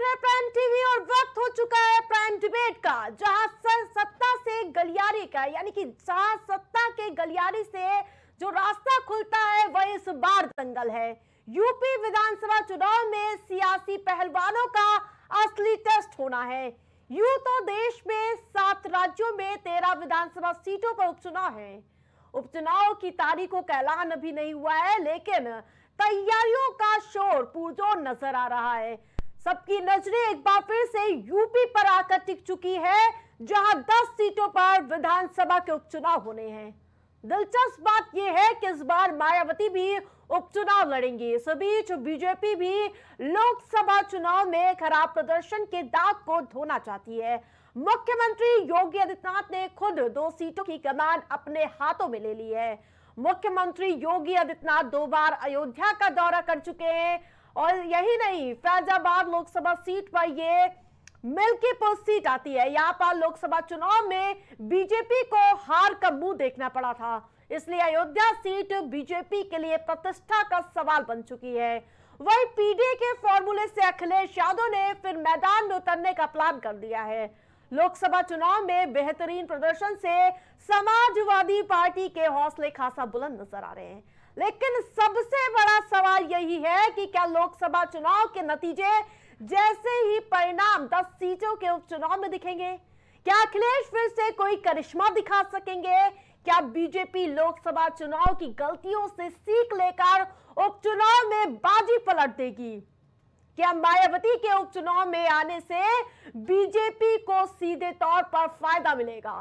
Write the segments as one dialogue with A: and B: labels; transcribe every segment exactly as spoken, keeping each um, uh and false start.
A: रहे prime TV और वक्त हो चुका है प्राइम डिबेट का, जहां सत्ता से गलियारी का, यानी कि जहां सत्ता के गलियारी से जो रास्ता खुलता है वह इस बार दंगल है। यूपी विधानसभा चुनाव में सियासी पहलवानों का असली टेस्ट होना है। यूं तो देश में सात राज्यों में तेरह विधानसभा सीटों पर उपचुनाव है। उपचुनाव की तारीखों का ऐलान अभी नहीं हुआ है, लेकिन तैयारियों का शोर पुरजोर नजर आ रहा है। सबकी नजरें एक बार फिर से यूपी पर आकर टिक चुकी है, जहां दस सीटों पर विधानसभा के उपचुनाव होने हैं। दिलचस्प बात यह है कि इस बार मायावती भी उपचुनाव लड़ेंगी। इस बीच बीजेपी भी लोकसभा चुनाव में खराब प्रदर्शन के दाग को धोना चाहती है। मुख्यमंत्री योगी आदित्यनाथ ने खुद दो सीटों की कमान अपने हाथों में ले ली है। मुख्यमंत्री योगी आदित्यनाथ दो बार अयोध्या का दौरा कर चुके हैं और यही नहीं, फैजाबाद लोकसभा सीट पर ये मिल्कीपुर सीट आती है। यहाँ पर लोकसभा चुनाव में बीजेपी को हार का मुंह देखना पड़ा था, इसलिए अयोध्या सीट बीजेपी के लिए प्रतिष्ठा का सवाल बन चुकी है। वही पीडीए के फॉर्मूले से अखिलेश यादव ने फिर मैदान में उतरने का प्लान कर दिया है। लोकसभा चुनाव में बेहतरीन प्रदर्शन से समाजवादी पार्टी के हौसले खासा बुलंद नजर आ रहे हैं, लेकिन सबसे बड़ा सवाल यही है कि क्या लोकसभा चुनाव के नतीजे जैसे ही परिणाम दस सीटों के उपचुनाव में दिखेंगे? क्या अखिलेश फिर से कोई करिश्मा दिखा सकेंगे? क्या बीजेपी लोकसभा चुनाव की गलतियों से सीख लेकर उपचुनाव में बाजी पलट देगी? क्या मायावती के उपचुनाव में आने से बीजेपी को सीधे तौर पर फायदा मिलेगा?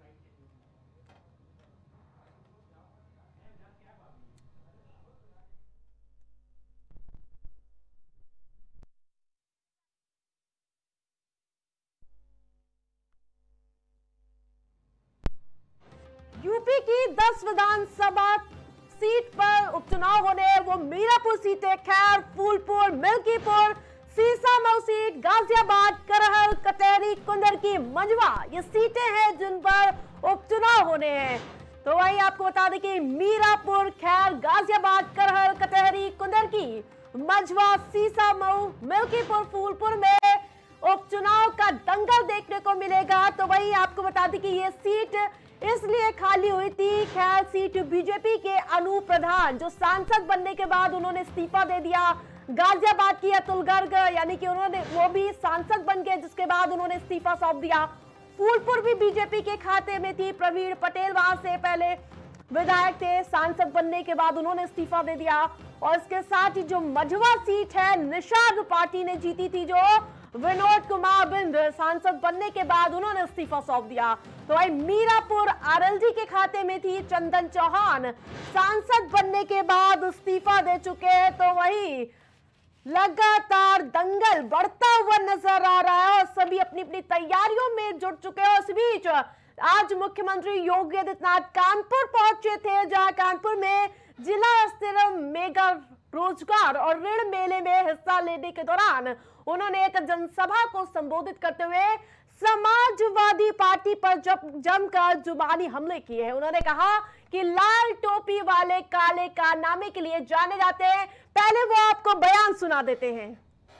A: यूपी की दस विधानसभा सीट पर उपचुनाव होने, वो मीरापुर सीटें, खैर, फूलपुर, मिल्कीपुर, सीसामऊ सीट, गाजियाबाद, करहल, कटहरी, कुंदरकी, मंझवा, ये सीटें हैं जिन पर उपचुनाव होने हैं। तो वही आपको बता दें कि मीरापुर, खैर, गाजियाबाद, करहल, कटहरी, कुंदरकी, मंझवा, सीसामऊ, मिल्कीपुर, फूलपुर में उपचुनाव का दंगल देखने को मिलेगा। तो वही आपको बता दें कि ये सीट इसलिए खाली हुई थी, खैर, सीट बीजेपी के अनूप प्रधान जो सांसद बनने के बाद उन्होंने इस्तीफा दे दिया। गाजियाबाद की अतुल गर्ग, यानी कि उन्होंने वो भी सांसद बन गए, जिसके बाद उन्होंने इस्तीफा सौंप दिया। फूलपुर भी बीजेपी के खाते में थी, प्रवीण पटेल वहां से पहले विधायक थे, सांसद बनने के बाद उन्होंने इस्तीफा दे दिया। और इसके साथ ही जो मंझवा सीट है, निषाद पार्टी ने जीती थी, जो विनोद कुमार बिंद सांसद बनने के बाद उन्होंने इस्तीफा सौंप दिया। तो वही मीरापुर आरएलडी के खाते में थी, चंदन चौहान सांसद बनने के बाद इस्तीफा दे चुके हैं। तो वही लगातार दंगल बढ़ता हुआ नजर आ रहा है और सभी अपनी अपनी तैयारियों में जुट चुके हैं। इस बीच आज मुख्यमंत्री योगी आदित्यनाथ कानपुर पहुंचे थे, जहां कानपुर में जिला स्तरीय मेगा रोजगार और ऋण मेले में हिस्सा लेने के दौरान उन्होंने एक जनसभा को संबोधित करते हुए समाजवादी पार्टी पर जब जमकर जुबानी हमले किए हैं। उन्होंने कहा कि लाल टोपी वाले काले कारनामे के लिए जाने जाते हैं। पहले वो आपको बयान सुना देते हैं।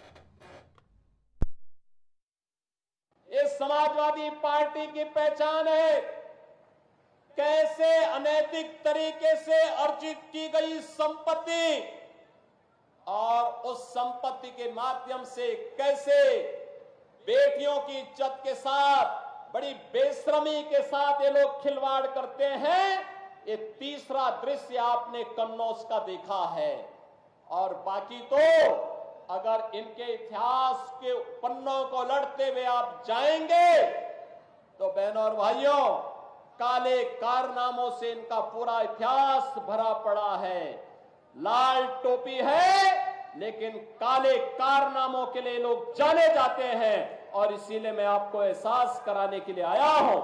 B: ये समाजवादी पार्टी की पहचान है, कैसे अनैतिक तरीके से अर्जित की गई संपत्ति और उस संपत्ति के माध्यम से कैसे बेटियों की इज्जत के साथ बड़ी बेशर्मी के साथ ये लोग खिलवाड़ करते हैं। ये तीसरा दृश्य आपने कन्नौज का देखा है। और बाकी तो अगर इनके इतिहास के पन्नों को लड़ते हुए आप जाएंगे तो बहनों और भाइयों, काले कारनामों से इनका पूरा इतिहास भरा पड़ा है। लाल टोपी है, लेकिन काले कारनामों के लिए लोग जाने जाते हैं और इसीलिए मैं आपको एहसास कराने के लिए आया हूं।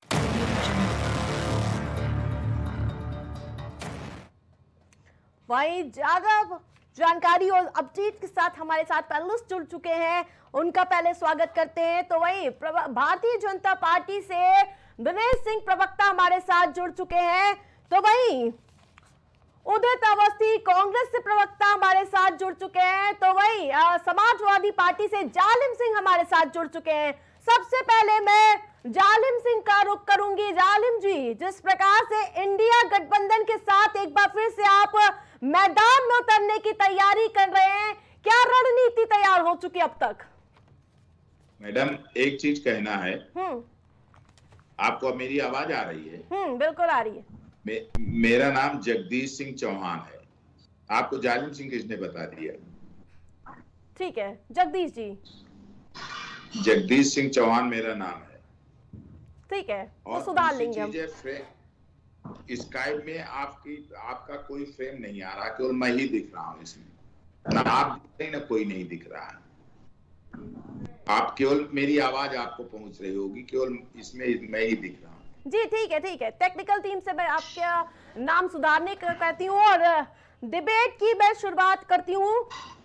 A: वहीं ज्यादा जानकारी और अपडेट के साथ हमारे साथ पैनलिस्ट जुड़ चुके हैं, उनका पहले स्वागत करते हैं। तो वही भारतीय जनता पार्टी से दिनेश सिंह प्रवक्ता हमारे साथ जुड़ चुके हैं। तो वही उदित अवस्थी कांग्रेस से प्रवक्ता हमारे हमारे साथ जुड़ चुके हैं, तो वही आ, समाजवादी पार्टी से जालिम सिंह हमारे साथ जुड़ चुके हैं। सबसे पहले मैं जालिम सिंह का रुख करूंगी। जालिम जी, जिस प्रकार से इंडिया गठबंधन के साथ एक बार फिर से आप मैदान में उतरने की तैयारी कर रहे हैं, क्या रणनीति तैयार हो चुकी अब तक?
C: मैडम, एक चीज कहना है,
A: हम्म
C: आपको अब मेरी आवाज आ रही है?
A: हम्म बिल्कुल आ रही है।
C: मे, मेरा नाम जगदीश सिंह चौहान है। आपको जालिम सिंह किसने बता दिया?
A: ठीक है जगदीश जी,
C: जगदीश सिंह चौहान मेरा नाम है।
A: ठीक है,
C: और
A: तो सुधार लेंगे हम।
C: फ्रेम स्काइप में आपकी आपका कोई फ्रेम नहीं आ रहा, केवल मैं ही दिख रहा हूँ इसमें, ना आप दिख रही ना कोई नहीं दिख रहा है। आप केवल मेरी आवाज आपको पहुंच रही होगी, केवल इसमें मैं ही दिख रहा हूँ।
A: जी ठीक है ठीक है, टेक्निकल टीम से मैं आपका नाम सुधारने का कहती हूँ और डिबेट की मैं शुरुआत करती हूँ।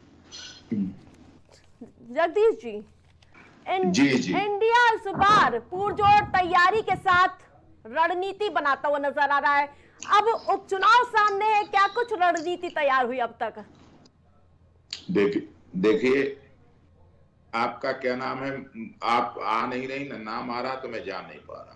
A: जगदीश जी, इन,
C: जी जी
A: इंडिया इस बार पुरजोर तैयारी के साथ रणनीति बनाता हुआ नजर आ रहा है। अब उपचुनाव सामने है, क्या कुछ रणनीति तैयार हुई अब तक?
C: देखिए देखिए आपका क्या नाम है? आप आ नहीं रही ना, नाम आ रहा तो मैं जा नहीं पा रहा।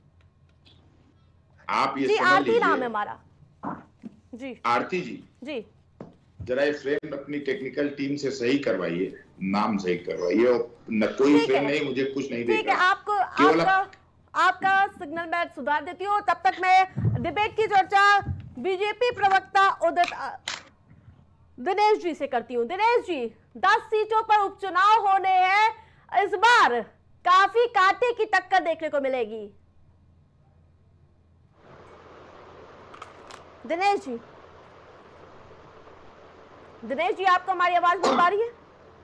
C: आप ये
A: जी,
C: समझ
A: आरती
C: लीजिए।
A: नाम है हमारा। जी
C: आरती जी,
A: जी
C: जरा ये फ्रेम अपनी टेक्निकल टीम से सही करवाइए, नाम सही करवाइए। न कोई फ्रेम नहीं, मुझे कुछ नहीं
A: ठीक है, आपको
C: केवल
A: आपका आपका सिग्नल मैं सुधार देती हूँ। तब तक मैं डिबेट की चर्चा बीजेपी प्रवक्ता उदित दिनेश जी से करती हूँ। दिनेश जी, दस सीटों पर उपचुनाव होने हैं, इस बार काफी कांटे की टक्कर देखने को मिलेगी। दिनेश जी, दिनेश जी आपको हमारी आवाज मिल पा रही है?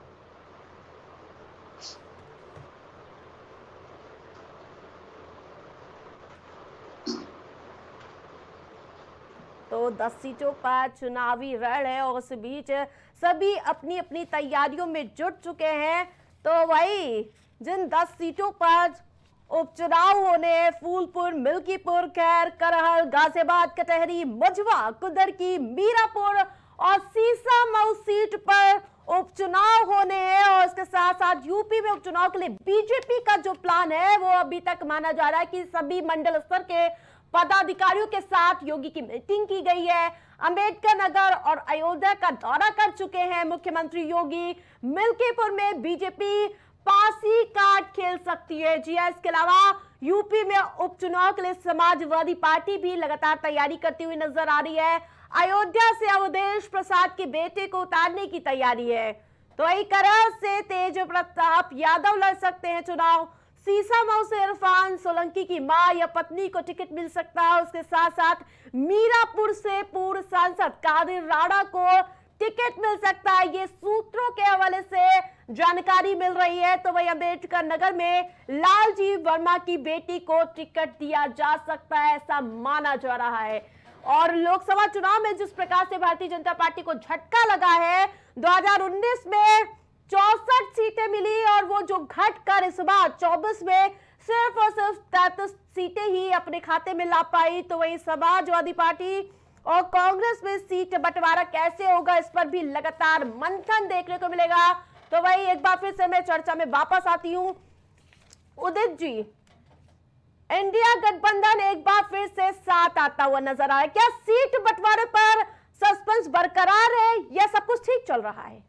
A: तो दस सीटों पर चुनावी रण है और उस बीच सभी अपनी अपनी तैयारियों में जुट चुके हैं। तो वही जिन दस सीटों पर उपचुनाव होने हैं, फूलपुर, मिल्कीपुर, खैर, करहल, गाजियाबाद, कटहरी, मझवा, कुदरकी, मीरापुर और सीसामऊ सीट पर उपचुनाव होने हैं। और इसके साथ साथ यूपी में उपचुनाव के लिए बीजेपी का जो प्लान है वो अभी तक माना जा रहा है कि सभी मंडल स्तर के पदाधिकारियों के साथ योगी की मीटिंग की गई है। अंबेडकर नगर और अयोध्या का दौरा कर चुके हैं मुख्यमंत्री योगी। मिल्कीपुर में बीजेपी पासी काट खेल सकती है। जी हां, इसके अलावा यूपी में उपचुनाव के लिए समाजवादी पार्टी भी लगातार तैयारी करती हुई नजर आ रही है। अयोध्या से अवधेश प्रसाद के बेटे को उतारने की तैयारी है। तो वही करहल से तेज प्रताप यादव लड़ सकते हैं चुनाव। सीसामऊ से इरफान सोलंकी की मां या पत्नी को टिकट मिल सकता है। उसके साथ साथ मीरापुर से पूर्व सांसद कादिर राणा को टिकट मिल सकता है, ये सूत्रों के हवाले से जानकारी मिल रही है। तो वही अम्बेडकर नगर में लालजी वर्मा की बेटी को टिकट दिया जा सकता है, ऐसा माना जा रहा है। और लोकसभा चुनाव में जिस प्रकार से भारतीय जनता पार्टी को झटका लगा है, दो हज़ार उन्नीस में चौसठ सीटें मिली और वो जो घट कर इस बार चौबीस में सिर्फ और सिर्फ तैंतीस सीटें ही अपने खाते में ला पाई। तो वही समाजवादी पार्टी और कांग्रेस में सीट बंटवारा कैसे होगा, इस पर भी लगातार मंथन देखने को मिलेगा। तो वही एक बार फिर से मैं चर्चा में वापस आती हूं। उदित जी, इंडिया गठबंधन एक बार फिर से साथ आता हुआ नजर आया, क्या सीट बंटवारे पर सस्पेंस बरकरार है या सब कुछ ठीक चल रहा है?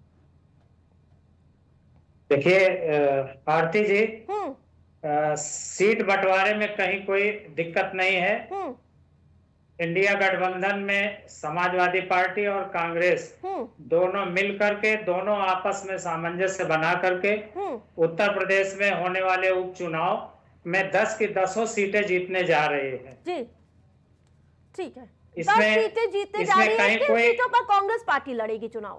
D: देखिए आरती जी, आ, सीट बंटवारे में कहीं कोई दिक्कत नहीं है। इंडिया गठबंधन में समाजवादी पार्टी और कांग्रेस दोनों मिल करके, दोनों आपस में सामंजस्य बना करके उत्तर प्रदेश में होने वाले उपचुनाव में दस की दसों सीटें जीतने जा रहे हैं।
A: जी ठीक है,
D: इसमें
A: दस सीटें जीतने जा रही हैं। किन सीटों पर कांग्रेस पार्टी लड़ेगी चुनाव?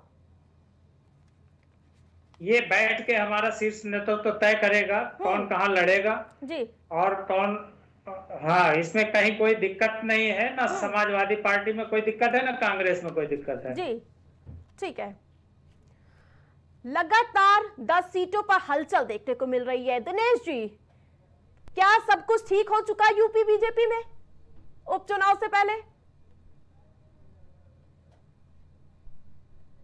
D: ये बैठ के हमारा शीर्ष नेतृत्व तो तय करेगा कौन कहां लड़ेगा जी, और कौन। हाँ, इसमें कहीं कोई दिक्कत नहीं है, ना समाजवादी पार्टी में कोई दिक्कत है, ना कांग्रेस में कोई दिक्कत है। जी
A: ठीक है, लगातार दस सीटों पर हलचल देखने को मिल रही है। दिनेश जी, क्या सब कुछ ठीक हो चुका है यूपी बीजेपी में उपचुनाव से पहले?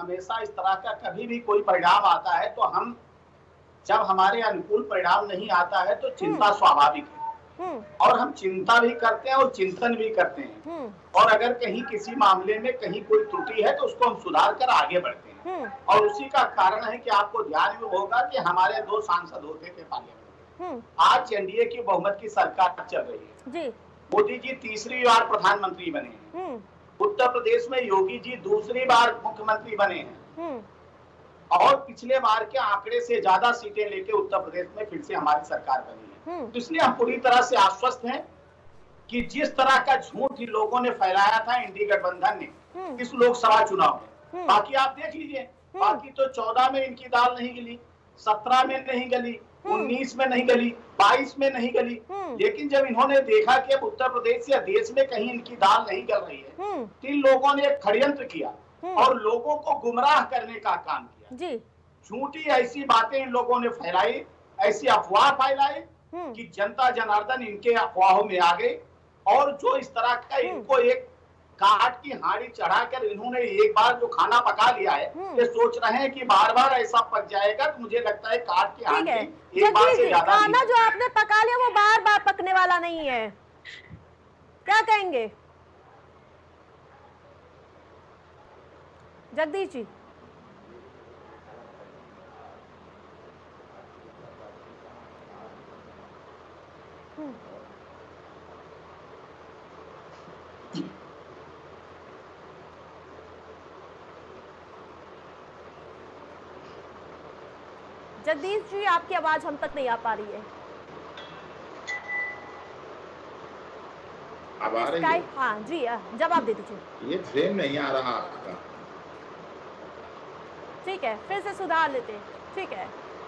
E: हमेशा इस तरह का कभी भी कोई परिणाम आता है तो हम जब हमारे अनुकूल परिणाम नहीं आता है तो चिंता स्वाभाविक है और हम चिंता भी करते हैं और चिंतन भी करते हैं और अगर कहीं किसी मामले में कहीं कोई त्रुटि है तो उसको हम सुधार कर आगे बढ़ते हैं और उसी का कारण है कि आपको ध्यान में होगा कि हमारे दो सांसद होते थे पार्लियामेंट में, आज एनडीए की बहुमत की सरकार चल रही है। मोदी जी तीसरी बार प्रधानमंत्री बने हैं, उत्तर प्रदेश में योगी जी दूसरी बार मुख्यमंत्री बने हैं और पिछले बार के आंकड़े से ज्यादा सीटें लेके उत्तर प्रदेश में फिर से हमारी सरकार बनी है। तो इसलिए हम पूरी तरह से आश्वस्त हैं कि जिस तरह का झूठ ही लोगों ने फैलाया था इंडी गठबंधन ने इस लोकसभा चुनाव में, बाकी आप देख लीजिए, बाकी तो चौदह में इनकी दाल नहीं गली, सत्रह में नहीं गली, उन्नीस में नहीं गली, बाईस में नहीं गली, लेकिन जब इन्होंने देखा कि अब उत्तर प्रदेश या देश में कहीं इनकी दाल नहीं गल रही है तो इन लोगों ने एक षड्यंत्र किया और लोगों को गुमराह करने का काम किया। झूठी ऐसी बातें इन लोगों ने फैलाई, ऐसी अफवाह फैलाई कि जनता जनार्दन इनके अफवाहों में आ गए और जो इस तरह का इनको एक काट की हांडी चढ़ाकर इन्होंने एक बार जो खाना पका लिया है, ये सोच रहे हैं कि बार बार ऐसा पक जाएगा, तो मुझे लगता है काट की हांडी एक बार से ज्यादा
A: खाना जो आपने पका लिया वो बार बार पकने वाला नहीं है। क्या कहेंगे जगदीश जी? जगदीश जी, आपकी आवाज हम तक नहीं आ पा रही है।
C: अब आ रही है?
A: हाँ जी, जवाब दे दीजिए।
C: ये फ्रेम नहीं आ रहा आपका।
A: ठीक है, फिर से सुधार लेते हैं। ठीक है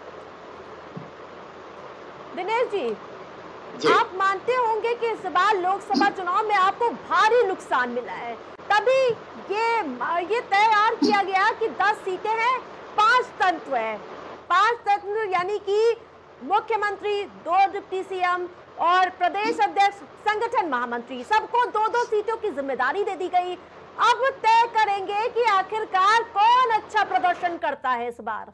A: दिनेश जी, जी, आप मानते होंगे कि इस बार लोकसभा चुनाव में आपको भारी नुकसान मिला है, तभी ये ये तैयार किया गया कि दस सीटें हैं, पांच तंत्र है, पांच तंत्र यानी कि मुख्यमंत्री, दो डिप्टी सीएम और प्रदेश अध्यक्ष, संगठन महामंत्री, सबको दो दो सीटों की जिम्मेदारी दे दी गई। अब तय करेंगे कि आखिरकार कौन अच्छा प्रदर्शन करता है इस बार।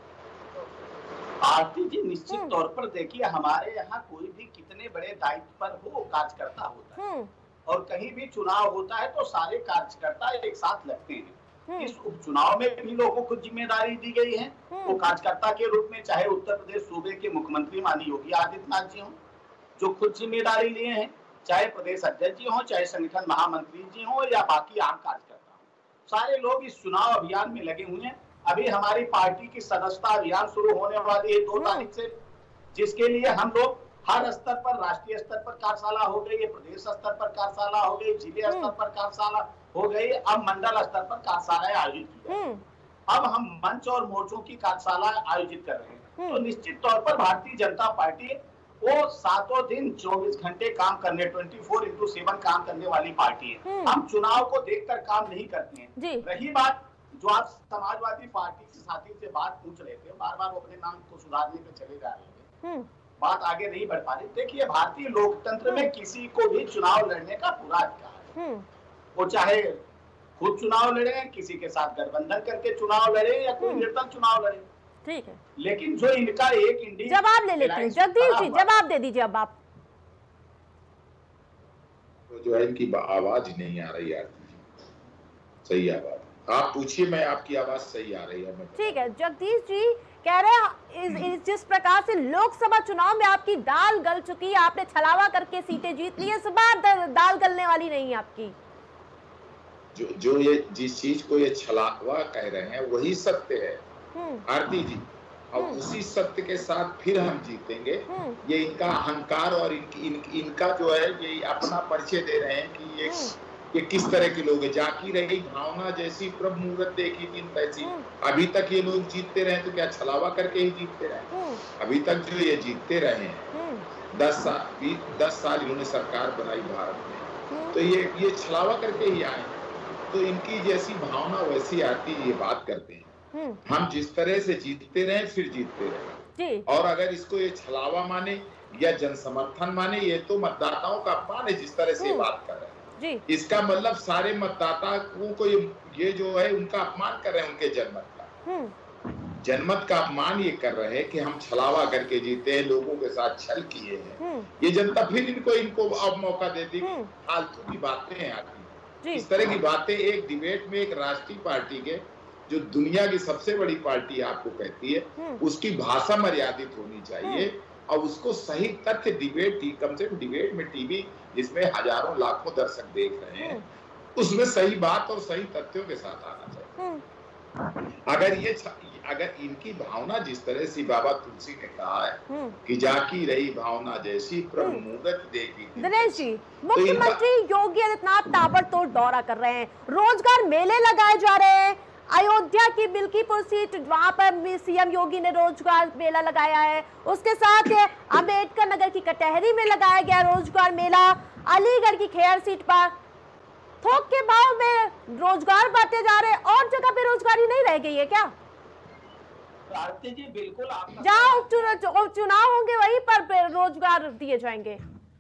E: आरती जी, निश्चित तौर पर देखिए, हमारे यहाँ कोई भी कितने बड़े दायित्व पर हो कार्यकर्ता होता है और कहीं भी चुनाव होता है तो सारे कार्यकर्ता एक साथ लगते हैं। इस उपचुनाव में भी लोगों को जिम्मेदारी दी गई है, वो कार्यकर्ता के रूप में, चाहे उत्तर प्रदेश सूबे के मुख्यमंत्री माननीय योगी आदित्यनाथ जी हों जो खुद जिम्मेदारी लिए हैं, चाहे प्रदेश अध्यक्ष जी हों, चाहे संगठन महामंत्री जी हों या बाकी आम कार्यकर्ता हों, सारे लोग इस चुनाव अभियान में लगे हुए हैं। अभी हमारी पार्टी की सदस्यता अभियान शुरू होने वाली है दो तारीख से, जिसके लिए हम लोग हर स्तर पर, राष्ट्रीय स्तर पर कार्यशाला हो गई है, प्रदेश स्तर पर कार्यशाला हो गई, जिले स्तर पर कार्यशाला हो गई, अब मंडल स्तर पर कार्यशालाएं आयोजित की गई। अब हम मंच और मोर्चों की कार्यशाला आयोजित कर रहे हैं। तो निश्चित तौर पर भारतीय जनता पार्टी वो सातों दिन चौबीस घंटे काम करने, चौबीस इंटू सेवन काम करने वाली पार्टी है। हम चुनाव को देखकर काम नहीं करते हैं। रही बात जो आप समाजवादी पार्टी के साथी से बात पूछ रहे थे, बार बार वो अपने नाम को सुधारने पे चले जा रहे थे, बात आगे नहीं बढ़ पा रही। देखिए, भारतीय लोकतंत्र में किसी को भी चुनाव लड़ने का पूरा अधिकार है। वो चाहे खुद चुनाव लड़े, किसी के साथ गठबंधन करके चुनाव लड़े या कोई निर्दल चुनाव लड़े, ठीक है। लेकिन जो इनका एक इंडिया,
A: जवाब ले लेते हैं जगदीश जी, जवाब दे दीजिए अब आप।
C: तो जो है इनकी आवाज नहीं आ रही यार, सही आवाज आप पूछिए, मैं आपकी आवाज सही आ रही है।
A: ठीक है, जगदीश जी कह रहे हैं इस, इस जिस प्रकार से लोकसभा चुनाव में आपकी दाल गल चुकी है, आपने छलावा करके सीटें जीत ली है, इस बार दाल गलने वाली नहीं है आपकी।
C: जो जो ये जिस चीज को ये छलावा कह रहे हैं वही सत्य है आरती जी, और उसी सत्य के साथ फिर हम जीतेंगे। ये इनका अहंकार और इनकी इन, इनका जो है ये अपना परिचय दे रहे हैं कि ये ये किस तरह के लोग हैं। जाकी रही भावना जैसी प्रभु मुहूर्त देखी दिन तैसी। अभी तक ये लोग जीतते रहे तो क्या छलावा करके ही जीतते रहे? अभी तक जो ये जीतते रहे हैं, दस साल दस साल इन्होंने सरकार बनाई भारत में, तो ये ये छलावा करके ही आए। तो इनकी जैसी भावना वैसी आती, ये बात करते हैं। हम जिस तरह से जीतते रहे फिर जीतते रहे, और अगर इसको ये छलावा माने या जन समर्थन माने, ये तो मतदाताओं का अपमान है जिस तरह से बात कर रहे हैं।
A: जी।
C: इसका मतलब सारे मतदाता को ये, ये जो है उनका अपमान कर रहे हैं, उनके जनमत का जनमत का अपमान ये कर रहे हैं कि हम छलावा करके जीते हैं, लोगों के साथ छल किए हैं। ये जनता फिर इनको इनको अब मौका देती, फालतू की बातें हैं आती। इस तरह की बातें एक डिबेट में एक राष्ट्रीय पार्टी के जो दुनिया की सबसे बड़ी पार्टी आपको कहती है, उसकी भाषा मर्यादित होनी चाहिए और उसको सही तथ्य डिबेट, कम से कम डिबेट में टीवी जिसमें हजारों लाखों दर्शक देख रहे हैं, उसमें सही बात और सही तथ्यों के साथ आना चाहिए। अगर ये अगर इनकी भावना जिस तरह से बाबा तुलसी ने कहा है कि जाकी रही भावना जैसी प्रभु मूरत देखी।
A: दिनेश जी, मुख्यमंत्री योगी आदित्यनाथ ताबड़तोड़ दौरा कर रहे हैं, रोजगार मेले लगाए जा रहे हैं। अयोध्या की मिल्कीपुर सीट, वहां पर सीएम योगी ने रोजगार मेला लगाया है। उसके साथ अंबेडकर नगर की कटहरी में लगाया गया रोजगार मेला। अलीगढ़ की खेर सीट पर थोक के भाव में रोजगार बांटे जा रहे हैं और जगह पे रोजगारी नहीं रह गई है क्या?
E: आरती जी बिल्कुल,
A: जहाँ उपचुनाव होंगे वहीं पर रोजगार दिए जाएंगे।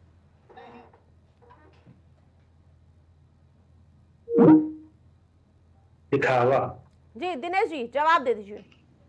D: दिखावा।
A: जी दिनेश जी, जवाब दे दीजिए।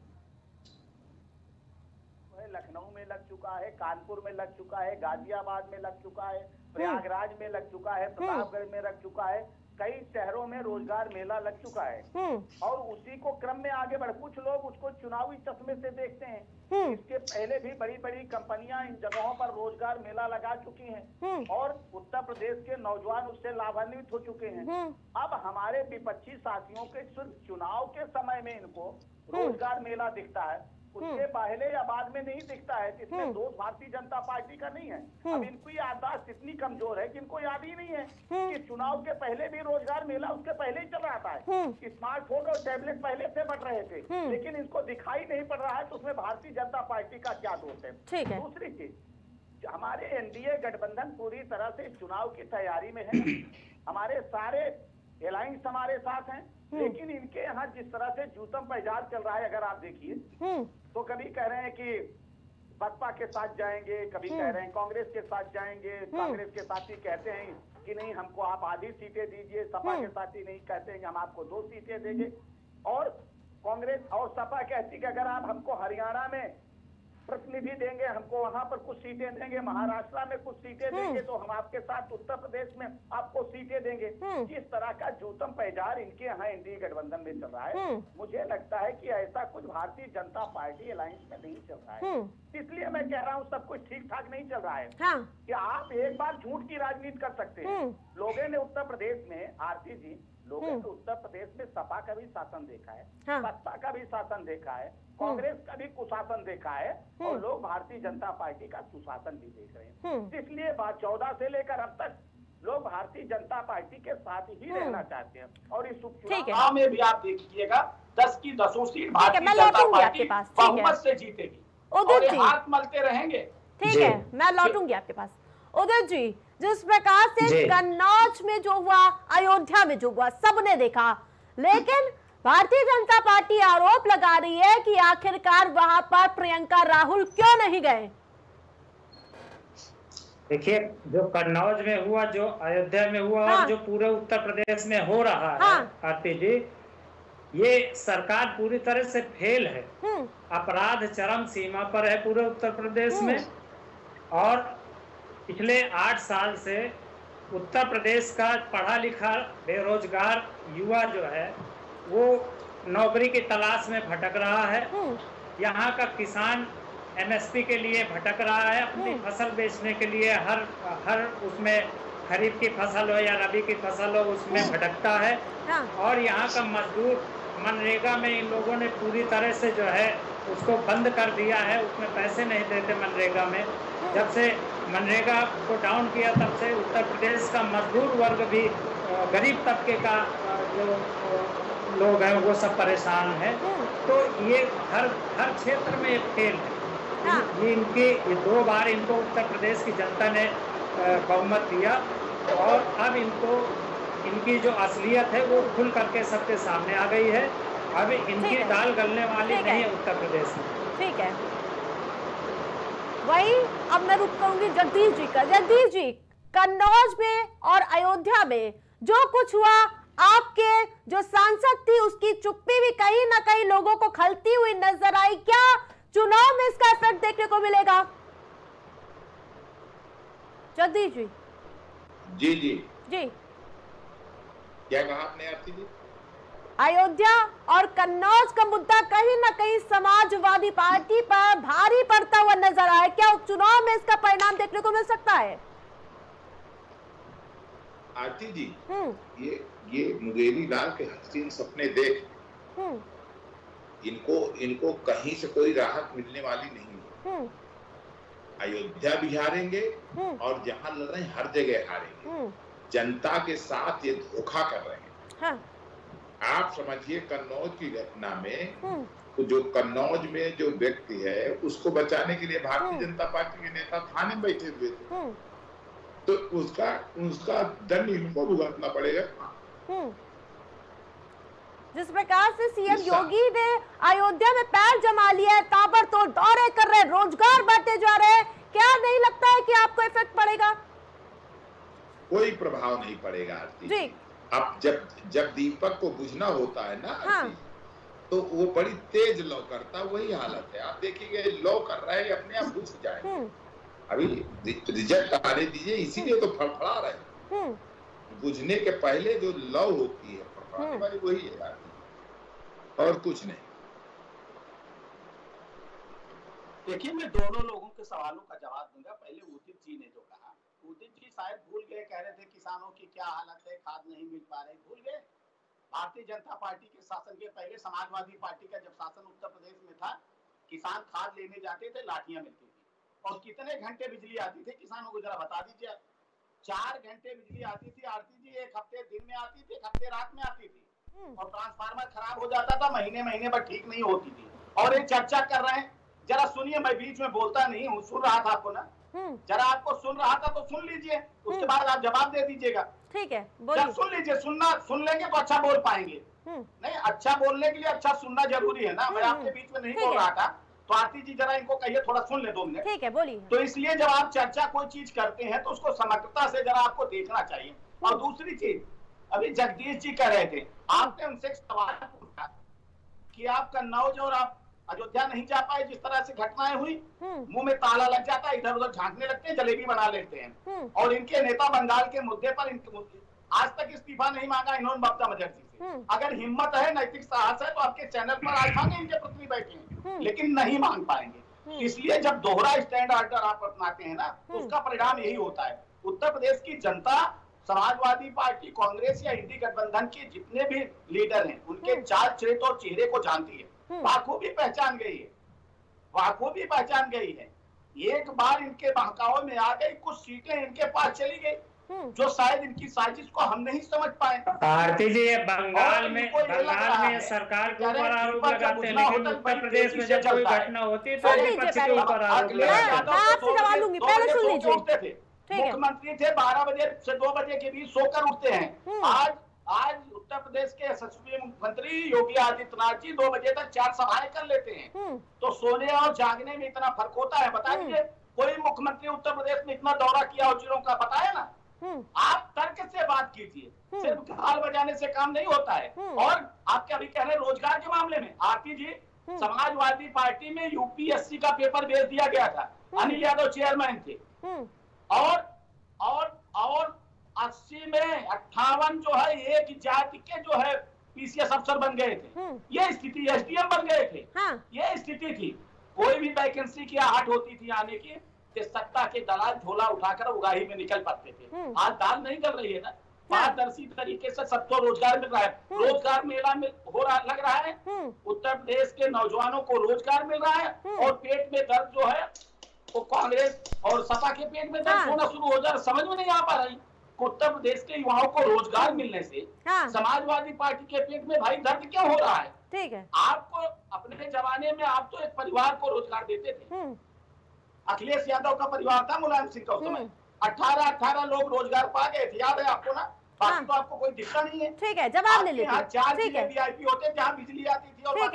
E: लखनऊ में लग चुका है, कानपुर में लग चुका है, गाजियाबाद में लग चुका है, प्रयागराज में लग चुका है, प्रतापगढ़ में लग चुका है, कई शहरों में रोजगार मेला लग चुका है। और उसी को क्रम में आगे बढ़, कुछ लोग उसको चुनावी चश्मे से देखते हैं। इसके पहले भी बड़ी बड़ी कंपनियां इन जगहों पर रोजगार मेला लगा चुकी हैं और उत्तर प्रदेश के नौजवान उससे लाभान्वित हो चुके हैं। अब हमारे विपक्षी साथियों के सिर्फ चुनाव के समय में इनको रोजगार मेला दिखता है, उसके पहले या बाद में नहीं दिखता है। इसमें दोष भारतीय जनता पार्टी का नहीं है। अब इनको याददाश्त इतनी कमजोर है कि इनको याद ही नहीं है कि चुनाव के पहले भी रोजगार मेला उसके पहले ही चल रहा है। स्मार्टफोन और टैबलेट पहले से बढ़ रहे थे, लेकिन इनको दिखाई नहीं पड़ रहा है, तो उसमें भारतीय जनता पार्टी का क्या दोष है? दूसरी चीज, हमारे एनडीए गठबंधन पूरी तरह से चुनाव की तैयारी में है। हमारे सारे एलायंस हमारे साथ हैं, लेकिन इनके यहाँ जिस तरह से जूतम पैजार चल रहा है, अगर आप देखिए तो कभी कह रहे हैं कि बसपा के साथ जाएंगे, कभी कह रहे हैं कांग्रेस के साथ जाएंगे, कांग्रेस के साथी कहते हैं कि नहीं हमको आप आधी सीटें दीजिए, सपा के साथी नहीं कहते हैं हम आपको दो सीटें देंगे, और कांग्रेस और सपा कहती कि अगर आप हमको हरियाणा में प्रतिनिधि देंगे, हमको वहां पर कुछ सीटें देंगे, महाराष्ट्र में कुछ सीटें देंगे, तो हम आपके साथ उत्तर प्रदेश में आपको सीटें देंगे। इस तरह का जूतम पैजार इनके यहाँ एनडीए गठबंधन में चल रहा है। मुझे लगता है कि ऐसा कुछ भारतीय जनता पार्टी अलायंस में नहीं चल रहा है। इसलिए मैं कह रहा हूँ सब कुछ ठीक ठाक नहीं चल रहा है। हाँ। कि आप एक बार झूठ की राजनीति कर सकते हैं। लोगों ने उत्तर प्रदेश में, आरती जी, लोगों ने उत्तर प्रदेश में सपा का भी शासन देखा है, हाँ। बसपा का भी शासन देखा है, कांग्रेस का भी कुशासन देखा है, और लोग भारतीय जनता पार्टी का सुशासन भी देख रहे हैं। इसलिए चौदह से लेकर अब तक लोग भारतीय जनता पार्टी के साथ ही रहना चाहते हैं। और इस उपचुनाव में भी आप देखिएगा दस की दसों सीट भारतीय जनता पार्टी बहुमत से जीतेगी और हाथ मलते रहेंगे।
A: ठीक है, मैं लौटूंगी आपके पास। उदित जी, जिस प्रकार से कन्नौज में जो हुआ, अयोध्या में जो हुआ, सबने देखा, लेकिन भारतीय जनता पार्टी आरोप लगा रही है कि आखिरकार वहां पर प्रियंका राहुल क्यों नहीं गए?
D: देखिए, जो कन्नौज में हुआ, जो अयोध्या में हुआ, हाँ। और जो पूरे उत्तर प्रदेश में हो रहा है, हाँ। आरती जी, ये सरकार पूरी तरह से फेल है। अपराध चरम सीमा पर है पूरे उत्तर प्रदेश में, और पिछले आठ साल से उत्तर प्रदेश का पढ़ा लिखा बेरोजगार युवा जो है वो नौकरी की तलाश में भटक रहा है। यहाँ का किसान एमएसपी के लिए भटक रहा है, अपनी फसल बेचने के लिए हर हर उसमें खरीफ की फसल हो या रबी की फसल हो उसमें भटकता है। और यहाँ का मजदूर मनरेगा में इन लोगों ने पूरी तरह से जो है उसको बंद कर दिया है, उसमें पैसे नहीं देते मनरेगा में। जब से मनरेगा को डाउन किया तब से उत्तर प्रदेश का मजदूर वर्ग भी, गरीब तबके का जो लोग हैं वो सब परेशान हैं। तो ये हर हर क्षेत्र में एक फेल है। हाँ। ये इनके ये दो बार इनको उत्तर प्रदेश की जनता ने बहुमत दिया, और अब इनको इनकी जो असलियत है वो खुल करके सबके सामने आ गई है। अब इनकी दाल गलने वाली नहीं है उत्तर प्रदेश में।
A: ठीक है, वही अब मैं रुक करूंगी जगदीश जी का। जगदीश जी, कन्नौज में और अयोध्या में जो कुछ हुआ, आपके जो सांसद थी उसकी चुप्पी भी कहीं ना कहीं लोगों को खलती हुई नजर आई। क्या चुनाव में इसका इफेक्ट देखने को मिलेगा? जगदीश जी।
C: जी जी
A: जी
C: क्या कहा आपने आरती जी?
A: अयोध्या और कन्नौज का मुद्दा कहीं ना कहीं समाजवादी पार्टी पर भारी पड़ता हुआ नजर आया। क्या उपचुनाव में इसका परिणाम देखने को मिल सकता है?
C: आरती जी, ये ये मुंगेरी लाल के हसीन सपने देख, इनको इनको कहीं से कोई राहत मिलने वाली नहीं है। अयोध्या भी हारेंगे और जहां लड़ रहे हैं हर जगह हारेंगे। जनता के साथ ये धोखा कर रहे हैं। हाँ। आप समझिए, कन्नौज की घटना में तो जो कन्नौज में जो व्यक्ति है उसको बचाने के लिए भारतीय जनता पार्टी के नेता थाने में बैठे हुए थे, तो उसका उसका दंड इनको भुगतना पड़ेगा।
A: जिस प्रकार से सीएम योगी ने अयोध्या में पैर जमा लिया है, ताबड़तोड़ दौरे कर रहे, रोजगार बांटे जा रहे हैं, क्या नहीं लगता है कि आपको इफेक्ट पड़ेगा?
C: कोई प्रभाव नहीं पड़ेगा आरती जी। अब जब जब दीपक को बुझना होता है ना हाँ। तो वो बड़ी तेज लौ करता, वही हालत है। आप देखिए लौ कर रहा है, अपने आप बुझ जाए। अभी रिजल्ट आने दीजिए, इसीलिए तो फड़फड़ा रहे। बुझने के पहले जो लौ होती है फड़फड़ाने वाली, वही है और कुछ नहीं।
E: देखिए, मैं दोनों लोगों के सवालों का जवाब दूंगा। पहले उदित जी ने जो कहा, उदित जी शायद भूल गए, कह रहे थे किसानों की क्या हालत है, खाद नहीं मिल पा रही। भूल गए भारतीय जनता पार्टी के शासन के पहले समाजवादी पार्टी का जब शासन उत्तर प्रदेश में था, किसान खाद लेने जाते थे, लाठियां मिलती थी। और कितने घंटे बिजली आती थी किसानों को जरा बता दीजिए। चार घंटे बिजली आती थी आरती जी, एक हफ्ते दिन में आती थी, एक हफ्ते रात में आती थी। और ट्रांसफार्मर खराब हो जाता था, महीने महीने पर ठीक नहीं होती थी। और ये चर्चा कर रहे हैं, जरा सुनिए, मैं बीच में बोलता नहीं हूँ, सुन रहा था आपको ना, जरा आपको सुन रहा था तो सुन लीजिए, उसके बाद आप जवाब दे दीजिएगा।
A: ठीक है,
E: जब सुन लीजिए, सुनना सुन लेंगे तो अच्छा बोल पाएंगे। नहीं, अच्छा बोलने के लिए अच्छा सुनना जरूरी है ना। मैं आपके बीच में नहीं बोल रहा था, तो आरती जी जरा इनको कहिए थोड़ा सुन ले दो मिनट।
A: ठीक है, बोलिए।
E: तो इसलिए जब आप चर्चा कोई चीज करते हैं तो उसको समग्रता से जरा आपको देखना चाहिए। और दूसरी चीज, अभी जगदीश जी कह रहे थे, आपने उनसे एक सवाल पूछा कि आप कन्नौज और आप अयोध्या नहीं जा पाए, जिस तरह से घटनाएं हुई, मुंह में ताला लग जाता है, इधर उधर झांकने लगते हैं, जलेबी बना लेते हैं। और इनके नेता बंगाल के मुद्दे पर इनके आज तक इस्तीफा नहीं मांगा इन्होंने ममता बनर्जी से। अगर हिम्मत है, नैतिक साहस है, तो आपके चैनल पर आज मांगे, इनके प्रतिनिधि बैठे हैं, लेकिन नहीं मांग पाएंगे। इसलिए जब दोहरा स्टैंड ऑर्डर आप अपनाते हैं ना, तो उसका परिणाम यही होता है। उत्तर प्रदेश की जनता समाजवादी पार्टी, कांग्रेस या इंडी गठबंधन के जितने भी लीडर हैं, उनके चाल चरित्र और चेहरे को जानती है, बाखूबी पहचान गई है, बाखूबी पहचान गई है। एक बार इनके बहकावे में आ गई, कुछ सीटें इनके पास चली गई, जो शायद इनकी साजिश को हम नहीं समझ पाए।
D: आरती जी, बंगाल में बंगाल में सरकार के ऊपर आरोप लगाते हैं, लेकिन उत्तर प्रदेश में जब कोई घटना होती है तो विपक्ष के ऊपर आरोप लगाते हैं।
E: मुख्यमंत्री थे, बारह बजे से दो बजे के बीच सोकर उठते हैं। आज आज उत्तर प्रदेश के यशस्वी मुख्यमंत्री योगी आदित्यनाथ जी दो बजे तक चार सभाएं कर लेते हैं। तो सोने और जागने में इतना फर्क होता है? बता दीजिए, कोई मुख्यमंत्री उत्तर प्रदेश में इतना दौरा किया हो चीजों का, बताया ना? आप तर्क से बात कीजिए, सिर्फ हाल बजाने से काम नहीं होता है। और आपके अभी कह रहे हैं रोजगार के मामले में, आरती जी, समाजवादी पार्टी में यूपीएससी का पेपर भेज दिया गया था, अनिल यादव चेयरमैन थे, और और और अस्सी में अट्ठावन जो है एक जाति के जो है पीसीएस अफसर बन गए थे। ये स्थिति, एसडीएम बन गए थे। हाँ। ये स्थिति थी। कोई भी वैकेंसी की आहट होती थी आने की, सत्ता के दलाल झोला उठाकर उगाही में निकल पाते थे। आज दाल नहीं कर रही है ना, पारदर्शी तरीके से सबको रोजगार मिल रहा है। रोजगार मेला में हो रहा लग रहा है, उत्तर प्रदेश के नौजवानों को रोजगार मिल रहा है। और पेट में दर्द जो है वो कांग्रेस और सपा के पेट में दर्द होना शुरू हो जा रहा, समझ में नहीं आ पा रही। उत्तर प्रदेश के युवाओं को रोजगार मिलने से समाजवादी पार्टी के पेट में भाई दर्द क्यों हो रहा है? ठीक है, आपको अपने जमाने में आप तो एक परिवार को रोजगार देते थे। अखिलेश यादव का परिवार था मुलायम सिंह का उस समय, अठारह अठारह लोग रोजगार पा गए थे, याद है आपको ना? बाकी तो आपको कोई दिक्कत नहीं है। ठीक है, जवाब ले लीजिए। चार जिले वीआईपी होते जहाँ बिजली आती थी और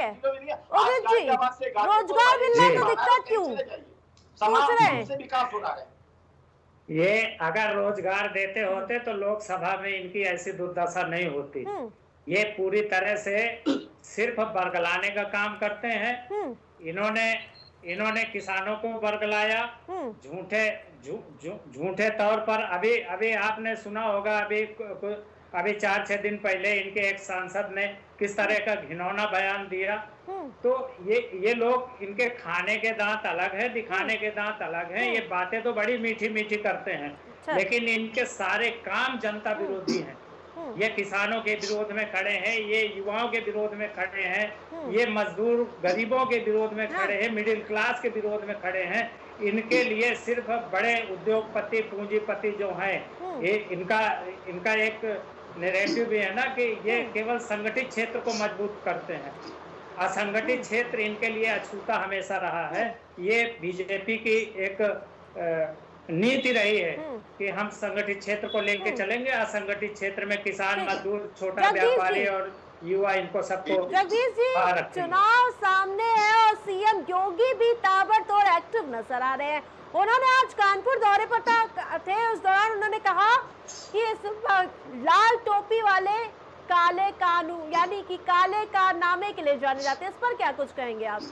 A: रोजगार मिलने में दिक्कत क्यों?
E: समाज से विकास हो रहा है।
D: ये अगर रोजगार देते होते तो लोकसभा में इनकी ऐसी दुर्दशा नहीं होती। ये पूरी तरह से सिर्फ बरगलाने का काम करते हैं। इन्होंने इन्होंने किसानों को बरगलाया झूठे झूठे तौर पर। अभी अभी आपने सुना होगा, अभी अभी चार छह दिन पहले इनके एक सांसद ने किस तरह का घिनौना बयान दिया। तो ये ये लोग, इनके खाने के दांत अलग है, दिखाने के दांत अलग हैं। ये बातें तो बड़ी मीठी मीठी करते हैं, लेकिन इनके सारे काम जनता विरोधी हैं। ये किसानों के विरोध में खड़े हैं, ये युवाओं के विरोध में खड़े हैं, ये मजदूर गरीबों के विरोध में खड़े हैं, मिडिल क्लास के विरोध में खड़े हैं। इनके लिए सिर्फ बड़े उद्योगपति पूंजीपति जो हैं, ये इनका इनका एक नैरेटिव भी है ना कि ये केवल संगठित क्षेत्र को मजबूत करते हैं। असंगठित क्षेत्र इनके लिए अछूता हमेशा रहा है। ये बीजेपी की एक नीति रही है कि हम संगठित क्षेत्र को लेके चलेंगे, असंगठित क्षेत्र में किसान, मजदूर, छोटा व्यापारी और युवा, इनको सबको।
A: जगदीश जी, चुनाव सामने है और सीएम योगी भी ताबड़तोड़ एक्टिव नजर आ रहे हैं। उन्होंने आज कानपुर दौरे पर थे, उस दौरान उन्होंने कहा कि इस लाल टोपी वाले काले कानून यानी कि काले कारनामे के लिए जाने जाते हैं, इस पर क्या कुछ कहेंगे आप?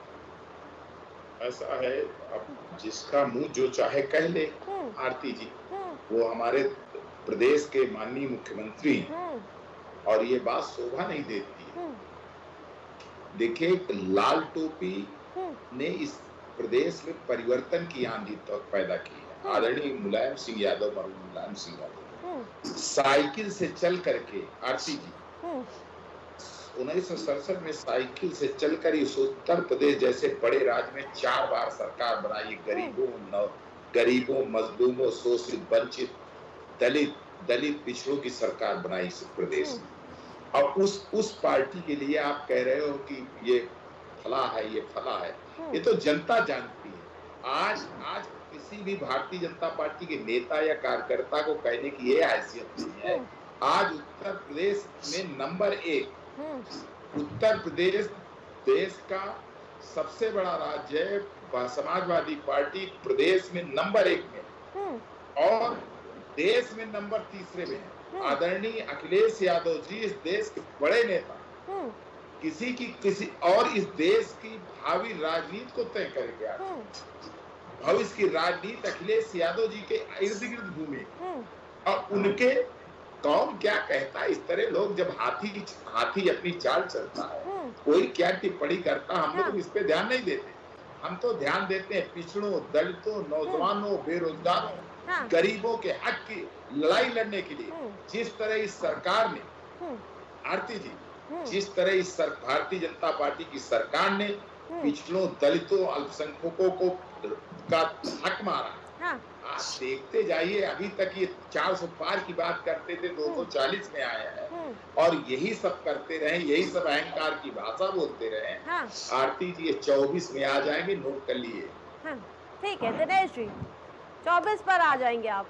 C: ऐसा है, अब जिसका मुंह जो चाहे कह ले आरती जी, वो हमारे प्रदेश के माननीय मुख्यमंत्री, और ये बात शोभा नहीं देती। देखिए, लाल टोपी ने इस प्रदेश में परिवर्तन की आंधी तक पैदा की है। आदरणीय मुलायम सिंह यादव, मरहूम मुलायम सिंह यादव साइकिल से चल करके, आरती जी, उन्नीस सौ सड़सठ में साइकिल से चलकर इस उत्तर प्रदेश जैसे बड़े राज्य में चार बार सरकार बनाई। गरीबों, गरीबों, मजलूमों, शोषित, वंचित, दलित दलित पिछड़ों की सरकार बनाई इस प्रदेश में। और उस उस पार्टी के लिए आप कह रहे हो कि ये फला है, ये फला है, ये तो जनता जानती है। आज आज किसी भी भारतीय जनता पार्टी के नेता या कार्यकर्ता को कहने की ये हैसियत नहीं है। आज उत्तर प्रदेश में नंबर एक, उत्तर प्रदेश देश का सबसे बड़ा राज्य है, समाजवादी पार्टी प्रदेश में नंबर एक में और देश में नंबर तीसरे में है। आदरणीय अखिलेश यादव जी इस देश के बड़े नेता, किसी की किसी और इस देश की भावी राजनीति को तय करेंगे। भविष्य की राजनीति अखिलेश यादव जी के इर्द गिर्द घूमे और उनके कौन क्या कहता है, इस तरह लोग जब हाथी हाथी अपनी चाल चलता है, कोई क्या टिप्पणी करता, हम लोग इस पे ध्यान नहीं देते। हम तो ध्यान देते हैं पिछड़ों, दलितों, नौजवानों, बेरोजगारों, गरीबों के हक की लड़ाई लड़ने के लिए जिस तरह इस सरकार ने, आरती जी, जिस तरह इस भारतीय जनता पार्टी की सरकार ने पिछड़ों, दलितों, अल्पसंख्यकों को का हक मारा। हाँ। आप देखते जाइए, अभी तक ये चार सौ पार की बात करते थे, दो सौ चालीस में आए हैं और यही सब करते रहे, यही सब अहंकार की भाषा बोलते रहे। हाँ। आरती जी ये चौबीस में आ जाएंगे, नोट कर लिए।
A: हाँ। ठीक है दिनेश जी, चौबीस पर आ जाएंगे आप।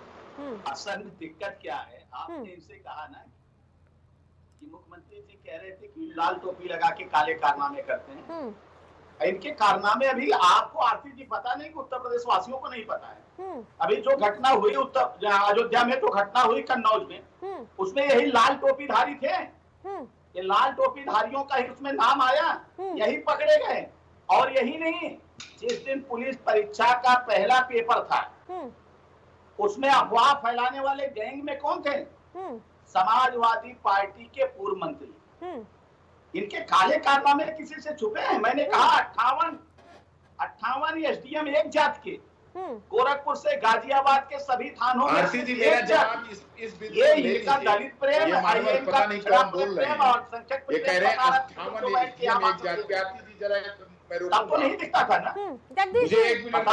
E: असल में दिक्कत क्या है, आपने इनसे कहा ना कि मुख्यमंत्री जी कह रहे थे कि लाल टोपी लगा के काले कारनामे करते हैं। इनके कारनामे अभी आपको आरती जी पता नहीं कि उत्तर प्रदेश वासियों को नहीं पता है। अभी जो घटना हुई उत्तर अयोध्या में, जो घटना हुई कन्नौज में, उसमें यही लाल टोपीधारी थे। ये लाल टोपीधारियों का ही उसमें नाम आया, यही पकड़े गए। और यही नहीं, जिस दिन पुलिस परीक्षा का पहला पेपर था, उसमें अफवाह फैलाने वाले गैंग में कौन थे? समाजवादी पार्टी के पूर्व मंत्री। इनके काले कारनामे किसी से छुपे हैं? मैंने कहा अट्ठावन अट्ठावन एसडीएम एक जात के, गोरखपुर से गाजियाबाद के सभी थानों में
C: जी, मेरा जवाब इस इस
E: ये इनका दलित प्रेम, ये इनका पिछड़ा प्रेम और संख्यक
C: ये कह रहे हैं अट्ठावन एसडीएम एक जात के। आती जी जरा
E: तब तो नहीं दिखता था ना,
A: जगदीश जी,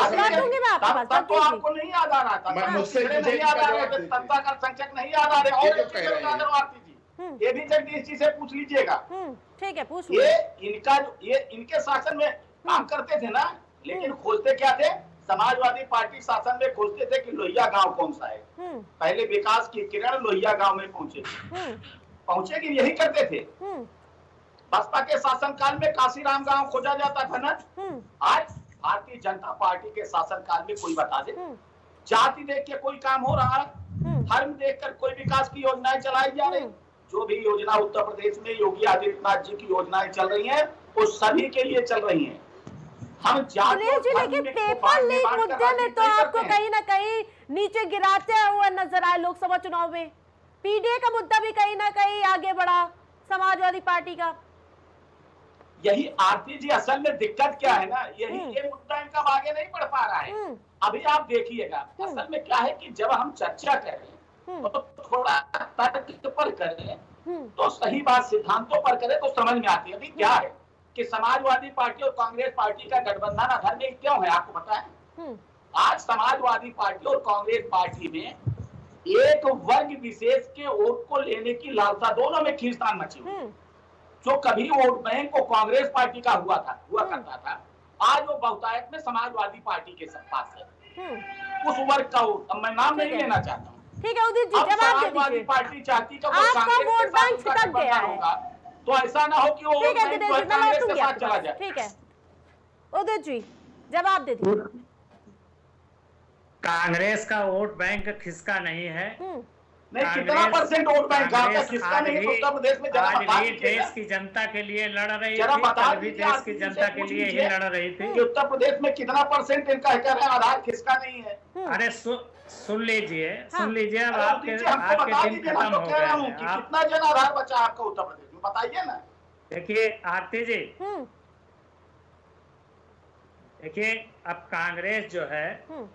E: तब तो आपको नहीं याद आ रहा था, मुझसे नहीं याद आ रहा था, सत्ता का संख्यक नहीं याद आ रहे। और आरती जी, ये भी जगदीश जी से पूछ लीजिएगा।
A: ठीक है, पूछ
E: ये इनका ये इनके शासन में काम करते थे ना, लेकिन खोजते क्या थे? समाजवादी पार्टी शासन में खोजते थे कि लोहिया गांव कौन सा है। पहले विकास की किरण लोहिया गांव में पहुंचे पहुंचे कि यही करते थे। बसपा के शासनकाल में काशीराम गांव खोजा जाता था ना। आज भारतीय जनता पार्टी के शासनकाल में कोई बता दे जाति देख के कोई काम हो रहा है, धर्म देखकर कोई विकास की योजनाएं चलाई जा रही। जो भी योजना उत्तर प्रदेश में योगी आदित्यनाथ जी की योजनाएं चल रही हैं वो सभी के लिए चल रही हैं। हम
A: लेकिन पेपर लीक मुद्दे में तो आपको कहीं ना कहीं नीचे गिराते हुए नजर आए लोकसभा चुनाव में। पीडीए का मुद्दा भी कहीं ना कहीं आगे बढ़ा समाजवादी पार्टी का।
E: यही आरती जी असल में दिक्कत क्या है ना, यही ये मुद्दा इनका आगे नहीं बढ़ पा रहा है। अभी आप देखिएगा असल में क्या है कि जब हम चर्चा करें तो थोड़ा तर्क पर करें तो सही बात सिद्धांतों पर करें तो समझ में आती है। अभी क्या है कि समाजवादी पार्टी और कांग्रेस पार्टी का गठबंधन आधार में क्यों है आपको पता है? आज समाजवादी पार्टी और कांग्रेस पार्टी में एक वर्ग विशेष के वोट को लेने की लालसा, दोनों में खींचतान मची हुई। जो कभी वोट बैंक को कांग्रेस पार्टी का हुआ था हुआ करता था, आज वो बहुतायत में समाजवादी पार्टी के पास है उस वर्ग का वोट। अब मैं नाम नहीं लेना चाहता हूँ,
A: ठीक है उदित जी, जवाब
E: समाजवादी पार्टी चाहती तो
A: आपका वोट बैंक छिटक गया है,
E: तो ऐसा ना हो कि वो कांग्रेस के साथ चला जाए।
A: ठीक है उदित जी जवाब दे दीजिए।
D: कांग्रेस का वोट बैंक खिसका नहीं है।
E: नहीं, कितना परसेंट वोट बैंक जाता है किसका नहीं है उत्तर प्रदेश में? जरा बता दीजिए।
D: देश की जनता के लिए लड़ रही थी, कल भी देश की जनता के लिए ही लड़ रही थी
E: कि उत्तर प्रदेश में कितना परसेंट इनका कह रहे हैं आधार खिसका नहीं है।
D: अरे सु, सुन लीजिए
A: हाँ।
D: सुन लीजिए अब आपके
E: हमको बता
D: आपके दिन
E: दीजिए,
D: खत्म
E: हम तो
D: हो
E: कह रहा हूँ
D: गए
E: कि
D: आप
E: कितना जन आधार बचा आपका उत्तर प्रदेश में, बताइए ना।
D: देखिए आरती जी, देखिए अब कांग्रेस जो है,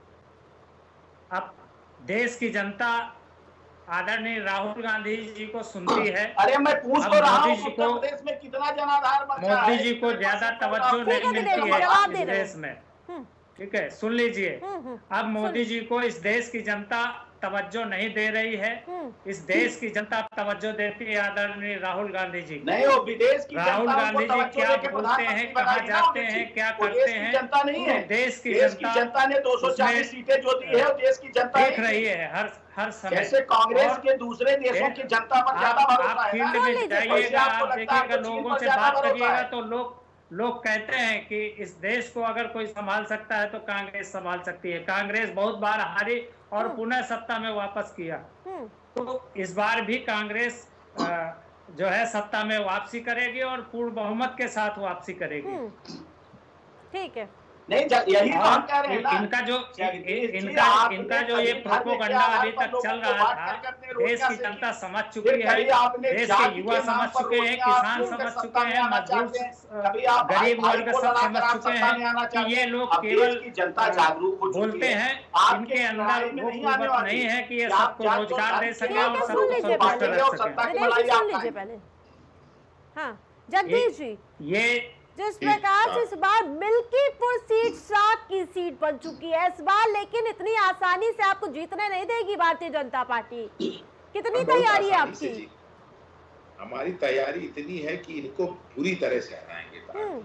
D: अब देश की जनता आदरणीय राहुल गांधी जी को सुनती है।
E: अरे मैं पूछ तो रहा हूँ उत्तर प्रदेश में कितना जनाधार बचा है?
D: मोदी जी को ज्यादा तवज्जो नहीं मिलती है इस देश में, ठीक है सुन लीजिए। अब मोदी जी को इस देश की जनता तवज्जो नहीं दे रही है, इस देश की जनता तवज्जो देती है आदरणीय राहुल गांधी जी।
E: नहीं वो विदेश की
D: राहुल गांधी जी क्या बोलते हैं, कहाँ जाते हैं, क्या करते हैं,
E: जनता नहीं है।
D: देश की
E: जनता ने दो सौ चालीस सीटें जो दी है वो देश की जनता
D: देख रही है हर हर समय।
E: जैसे कांग्रेस के दूसरे देशों की जनता पर ज्यादा भरोसा है।
D: फील्ड में जाइएगा, आप देखिएगा, लोगों से बात करिएगा तो लोग लोग कहते हैं कि इस देश को अगर कोई संभाल सकता है तो कांग्रेस संभाल सकती है। कांग्रेस बहुत बार हारी और पुनः सत्ता में वापस किया, तो इस बार भी कांग्रेस जो है सत्ता में वापसी करेगी और पूर्ण बहुमत के साथ वापसी करेगी।
A: ठीक है,
E: नहीं यही तो हम कह रहे हैं ना।
D: इनका जो इनका इनका जो ये प्रोपोगंडा अभी तक चल रहा था, देश की जनता समझ चुकी है, देश के युवा समझ चुके हैं, किसान समझ चुके हैं, मजदूर गरीब वर्ग सब समझ चुके हैं कि ये लोग केवल
E: जनता जागरूक
D: बोलते हैं, इनके अंदर वो कुवत नहीं है कि ये सबको रोजगार दे सके और सबको संतुष्ट रख सके।
A: पहले हाँ जगदीश जी,
D: ये
A: जिस प्रकार से इस बार मिल्कीपुर सीट सात की सीट बन चुकी है इस बार, लेकिन इतनी आसानी से आपको जीतने नहीं देगी भारतीय जनता पार्टी। कितनी तैयारी है आपकी?
C: हमारी तैयारी इतनी है कि इनको पूरी तरह से हराएंगे।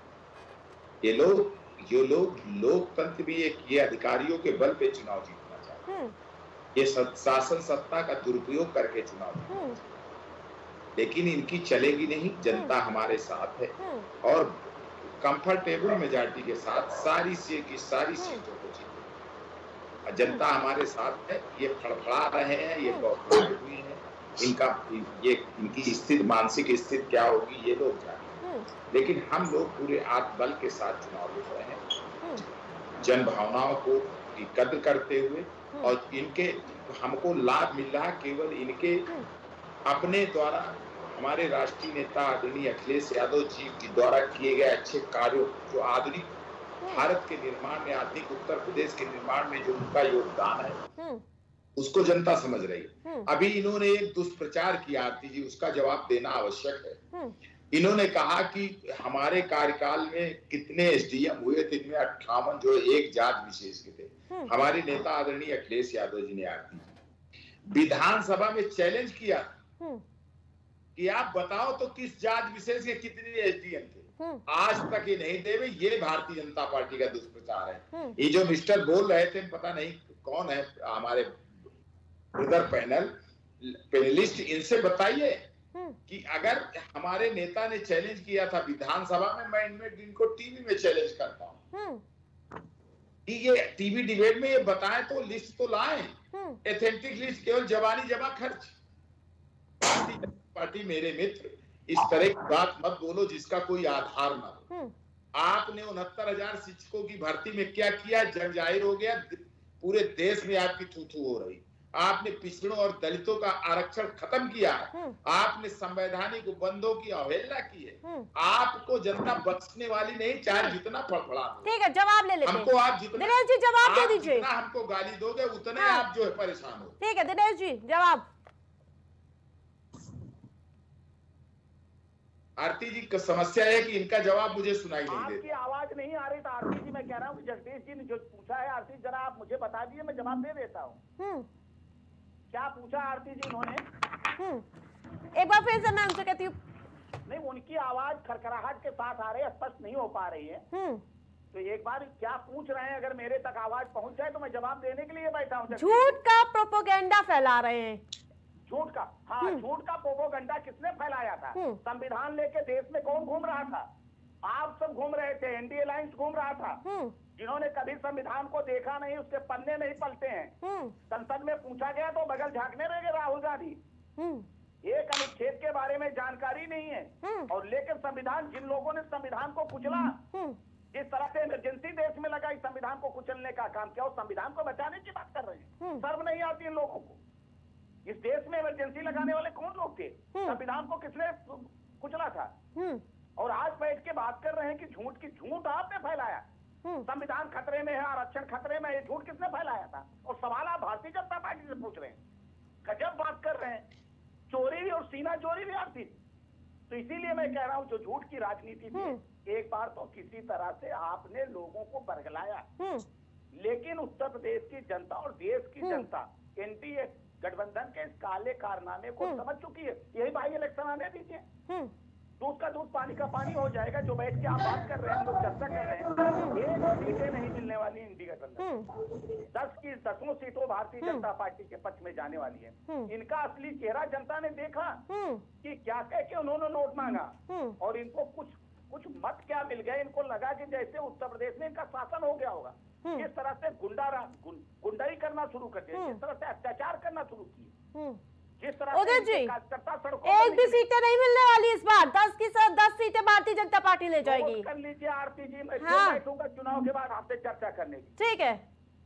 C: ये लोग ये लोग लोकतंत्र भी एक ये अधिकारियों के बल पे चुनाव जीतना चाहते हैं, ये शासन सत्ता का दुरुपयोग करके चुनाव, लेकिन इनकी चलेगी नहीं। जनता हमारे साथ है और कंफर्टेबल मेजॉरिटी के साथ सारी सीट की सारी सीटों को जीतेगी। जनता हमारे साथ है, ये फड़फड़ा रहे हैं, ये बहुत हुई है, इनका ये इनकी स्थिति मानसिक स्थिति क्या होगी ये लोग जाने, लेकिन हम लोग पूरे आत्मबल के साथ चुनाव लड़ रहे हैं, जन भावनाओं को कद्र करते हुए, और इनके हमको लाभ मिल रहा केवल इनके अपने द्वारा, हमारे राष्ट्रीय नेता आदरणीय अखिलेश यादव जी के द्वारा किए गए अच्छे कार्यों, जो आधुनिक भारत के निर्माण में, आधुनिक उत्तर प्रदेश के निर्माण में जो उनका योगदान है उसको जनता समझ रही है। अभी इन्होंने एक दुष्प्रचार किया आरती जी, उसका जवाब देना आवश्यक है। इन्होंने कहा कि हमारे कार्यकाल में कितने एसडीएम हुए थे, इनमें अट्ठावन जो एक जात विशेष के थे। हमारे नेता आदरणीय अखिलेश यादव जी ने आरती जी विधानसभा में चैलेंज किया कि आप बताओ तो किस जात विशेष के कितने एसडीएम थे, आज तक ये नहीं देवे। ये भारतीय जनता पार्टी का दुष्प्रचार है। ये जो मिस्टर बोल रहे थे, पता नहीं कौन है हमारे उधर पैनल पैनलिस्ट, इनसे बताइए कि अगर हमारे नेता ने चैलेंज किया था विधानसभा में, मैं इनमें इनको टीवी में चैलेंज करता हूँ, कि ये टीवी डिबेट में ये बताएं तो लिस्ट तो लाएं, एथेंटिक लिस्ट, केवल जवानी जमा खर्च। पार्टी पार्टी मेरे मित्र, इस तरह की बात मत बोलो जिसका कोई आधार ना हो। आपने उनहत्तर हजार शिक्षकों की भर्ती में क्या किया, जग जाहिर हो गया, पूरे देश में आपकी थू थू हो रही। आपने पिछड़ों और दलितों का आरक्षण खत्म किया है, आपने संवैधानिक बंदों की अवहेलना की है। आपको जनता बख्शने वाली नहीं, चाहे जितना फड़फड़ा दो।
A: ठीक है, जवाब ले लेते हैं।
C: हमको आप जितना
A: दिनेश जी जवाब दे दीजिए।
C: जितना हमको गाली दोगे उतने हाँ। आप जो है परेशान हो।
A: ठीक है दिनेश जी जवाब।
C: आरती जी का समस्या है कि इनका जवाब मुझे सुनाई नहीं देता।
E: आपकी आवाज नहीं आ रही था आरती जी, मैं कह रहा हूँ कि जगदीश जी ने जो पूछा है, आरती जरा आप मुझे बता दीजिए, मैं जवाब दे देता हूँ। क्या पूछा आरती जी उन्होंने?
A: एक बार फिर से मैं उनसे कहती हूँ।
E: नहीं, उनकी आवाज खरखराहट के साथ आ रही है, स्पष्ट नहीं हो पा रही है। तो एक बार क्या पूछ रहे हैं, अगर मेरे तक आवाज पहुंच जाए तो मैं जवाब देने के लिए बैठा हूँ।
A: झूठ का प्रोपोगेंडा फैला रहे हैं।
E: झूठ का, हाँ, झूठ का प्रोपोगेंडा किसने फैलाया था? संविधान लेके देश में कौन घूम रहा था? आप सब घूम रहे थे, एनडीए लाइंस घूम रहा था। जिन्होंने कभी संविधान को देखा नहीं, उसके पन्ने नहीं पलटे हैं। संसद में पूछा गया तो बगल झांकने लगे राहुल गांधी। एक अनुच्छेद के बारे में जानकारी नहीं है, और लेकर संविधान, जिन लोगों ने संविधान को कुचला, जिस तरह से इमरजेंसी देश में लगा, इस संविधान को कुचलने का काम किया, और संविधान को बचाने की बात कर रहे हैं। शर्म नहीं आती इन लोगों को? इस देश में इमरजेंसी लगाने वाले कौन लोग थे? संविधान को किसने कुचला था? और आज बैठ के बात कर रहे हैं कि झूठ की झूठ आपने फैलाया। संविधान खतरे में है, आरक्षण खतरे में है, झूठ किसने फैलाया था? और सवाल आप भारतीय जनता पार्टी से पूछ रहे हैं। गजब बात कर रहे हैं, चोरी भी और सीना चोरी भी आती। तो इसीलिए मैं कह रहा हूँ, जो झूठ की राजनीति थी, एक बार तो किसी तरह से आपने लोगों को बरगलाया, लेकिन उत्तर प्रदेश की जनता और देश की जनता एनडीए गठबंधन के इस काले कारनामे को समझ चुकी है। यही बाई इलेक्शन आने दीजिए, दूध का दूध पानी का पानी हो जाएगा। जो बैठ के आप बात कर रहे हैं, हम लोग चर्चा कर रहे हैं, एक सीटें नहीं मिलने वाली इंडी गठबंधन, दस की दसों सीटों भारतीय जनता पार्टी के पक्ष में जाने वाली है। इनका असली चेहरा जनता ने देखा कि क्या कह के उन्होंने नोट मांगा, और इनको कुछ कुछ मत क्या मिल गए। इनको लगा कि जैसे उत्तर प्रदेश में इनका शासन हो गया होगा। इस तरह से गुंडा गुंडाई करना शुरू कर दिया, जिस तरह से अत्याचार करना शुरू किए, जिस तरह से
A: जी एक भी सीटें नहीं मिलने वाली इस बार। दस की दस सीटें भारतीय जनता पार्टी ले जाएगी।
E: कर लीजिए आरती जी, मैं बैठूंगा चुनाव के बाद आपसे चर्चा करने की।
A: ठीक है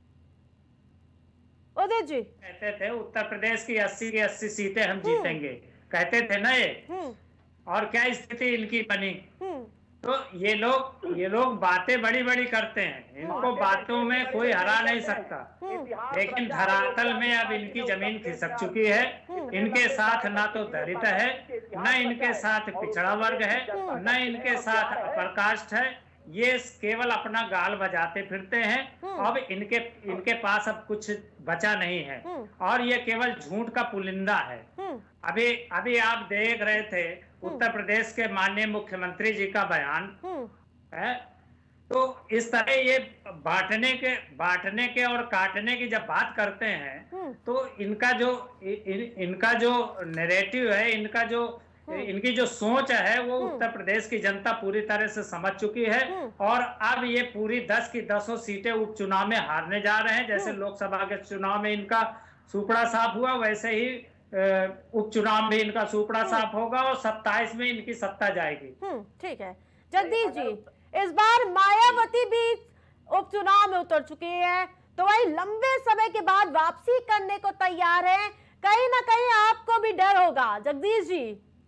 A: उदय जी।
D: कहते थे उत्तर प्रदेश की अस्सी की अस्सी सीटें हम जीतेंगे, कहते थे ना ये, और क्या स्थिति इनकी बनी? तो ये लोग ये लोग बातें बड़ी बड़ी करते हैं, इनको बातों में कोई हरा नहीं सकता, लेकिन धरातल में अब इनकी जमीन खिसक चुकी है। इनके साथ ना तो दलित है, न इनके साथ पिछड़ा वर्ग है, न इनके साथ अपर कास्ट है। ये केवल अपना गाल बजाते फिरते हैं। अब इनके इनके पास अब कुछ बचा नहीं है, और ये केवल झूठ का पुलिंदा है। अभी अभी आप देख रहे थे उत्तर प्रदेश के माननीय मुख्यमंत्री जी का बयान है। तो इस तरह ये बांटने के बांटने के और काटने की जब बात करते हैं, तो इनका जो इन, इनका जो नैरेटिव है, इनका जो इनकी जो सोच है, वो उत्तर प्रदेश की जनता पूरी तरह से समझ चुकी है। और अब ये पूरी दस की दसों सीटें उपचुनाव में हारने जा रहे हैं। जैसे लोकसभा के चुनाव में इनका सुपड़ा साफ हुआ, वैसे ही उपचुनाव में इनका सुपड़ा साफ होगा, और सत्ताईस में इनकी सत्ता जाएगी।
A: ठीक है जगदीश जी, इस बार मायावती भी उपचुनाव में उतर चुकी है, तो वही लंबे समय के बाद वापसी करने को तैयार है। कहीं ना कहीं आपको भी डर होगा जगदीश जी,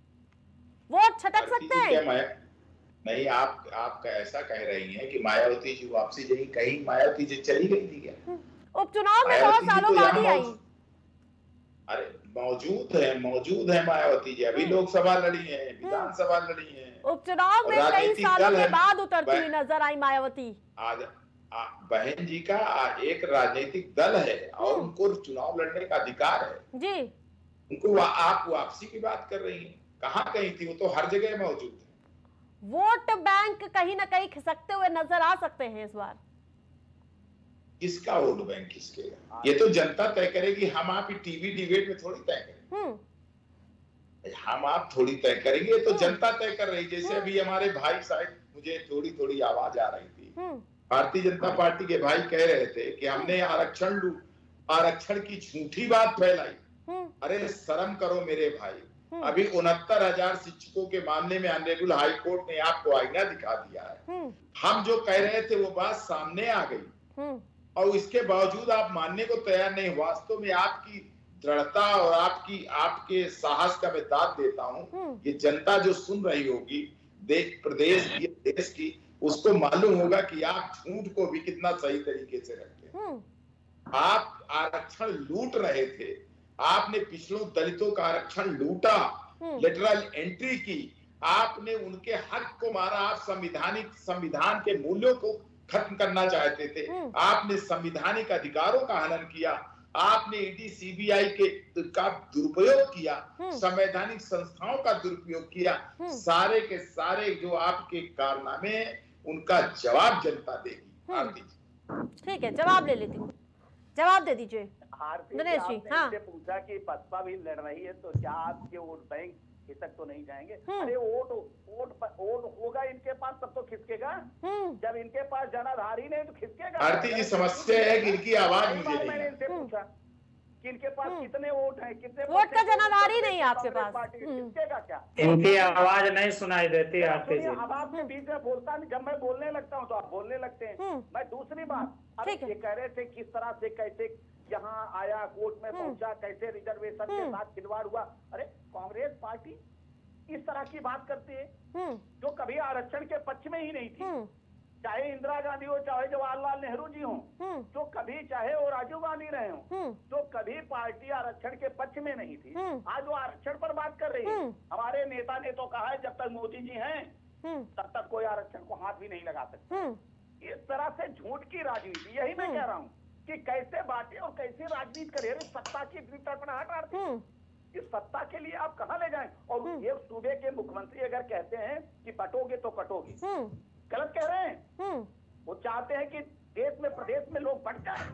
A: वोट छटक सकते हैं?
C: नहीं, आप आप ऐसा कह रही हैं कि मायावती जी वापसी नहीं, कहीं मायावती जी चली गई थी क्या?
A: उपचुनाव में बहुत सालों बाद ही आई।
C: अरे मौजूद है मौजूद है मायावती जी, अभी लोकसभा लड़ी है, विधानसभा लड़ी है,
A: उपचुनाव में कई सालों के बाद उतरती हुई नजर आई मायावती।
C: आज बहन जी का एक राजनीतिक दल है, और उनको चुनाव लड़ने का अधिकार है
A: जी।
C: उनको आप वापसी की बात कर रही हैं, कहाँ कहीं थी? वो तो हर जगह मौजूद है।
A: वोट बैंक कहीं ना कहीं खिसकते हुए नजर आ सकते हैं इस बार।
C: किसका वोट बैंक खिसकेगा, ये तो जनता तय करेगी। हम आप टीवी डिबेट में थोड़ी तय करेंगे, हम आप थोड़ी तय करेंगे, तो जनता तय कर रही। जैसे अभी हमारे भाई साहब, मुझे थोड़ी थोड़ी आवाज आ रही थी, भारतीय जनता पार्टी के भाई कह रहे थे कि हमने आरक्षण आरक्षण की झूठी बात फैलाई। अरे शर्म करो मेरे भाई, अभी उनहत्तर हजार शिक्षकों के मामले में ऑनरेबल हाई कोर्ट ने आपको आईना दिखा दिया है। हम जो कह रहे थे वो बात सामने आ गई और इसके बावजूद आप मानने को तैयार नहीं। वास्तव में आपकी दृढ़ता और आपकी आपके साहस का मैं दाद देता हूँ। ये जनता जो सुन रही होगी देश प्रदेश की देश की, उसको मालूम होगा कि आप झूठ को भी कितना सही तरीके से रखते हैं। आप आरक्षण लूट रहे थे, आपने पिछड़ों दलितों का आरक्षण लूटा, लेटरल एंट्री की, आपने उनके हक को मारा। आप संविधानिक संविधान के मूल्यों को खत्म करना चाहते थे, आपने संवैधानिक अधिकारों का हनन किया, आपने ईडी सीबीआई के का दुरुपयोग किया, संवैधानिक संस्थाओं का दुरुपयोग किया। सारे के सारे जो आपके कारनामे उनका जवाब जनता देगी।
A: ठीक है, जवाब ले लेती हूँ, जवाब दे दीजिए दिनेश जी। हाँ,
E: पूछा कि बसपा भी लड़ रही है तो क्या आपके वोट बैंक तक तो नहीं जाएंगे? अरे वोट वोट वोट होगा इनके पास तब तो खिसकेगा, जब इनके पास जनाधार ही नहीं तो खिसकेगा।
C: भारती जी समस्या है कि इनकी आवाज मुझे नहीं।
E: मैंने इनसे पूछा कि इनके पास कितने वोट हैं, कितने
A: वोट का जनाधार ही नहीं आपके पास,
E: खिसकेगा क्या?
D: इनकी आवाज नहीं सुनाई देती आरती जी।
E: अब आपके बीच में बोलता नहीं, जब मैं बोलने लगता हूँ तो आप बोलने लगते हैं। मैं दूसरी बात, अब ये कह रहे थे किस तरह से कैसे यहाँ आया, कोर्ट में पहुंचा, कैसे रिजर्वेशन के साथ खिलवाड़ हुआ। अरे कांग्रेस पार्टी इस तरह की बात करती है जो कभी आरक्षण के पक्ष में ही नहीं थी, चाहे इंदिरा गांधी हो, चाहे जवाहरलाल नेहरू जी हो, जो कभी चाहे वो राजीव गांधी रहे हो, तो कभी पार्टी आरक्षण के पक्ष में नहीं थी। आज वो आरक्षण पर बात कर रही है। हमारे नेता ने तो कहा है जब तक मोदी जी हैं तब तक कोई आरक्षण को हाथ भी नहीं लगा सकता। इस तरह से झूठ की राजनीति, यही मैं कह रहा हूँ कि कैसे बातें और कैसे राजनीति करे। सत्ता की तड़पड़ाहट आती, इस सत्ता के लिए आप कहाँ ले जाएं? और एक सूबे के मुख्यमंत्री अगर कहते हैं कि बटोगे तो कटोगे, गलत कह रहे हैं। वो चाहते हैं कि देश में प्रदेश में लोग बट जाए,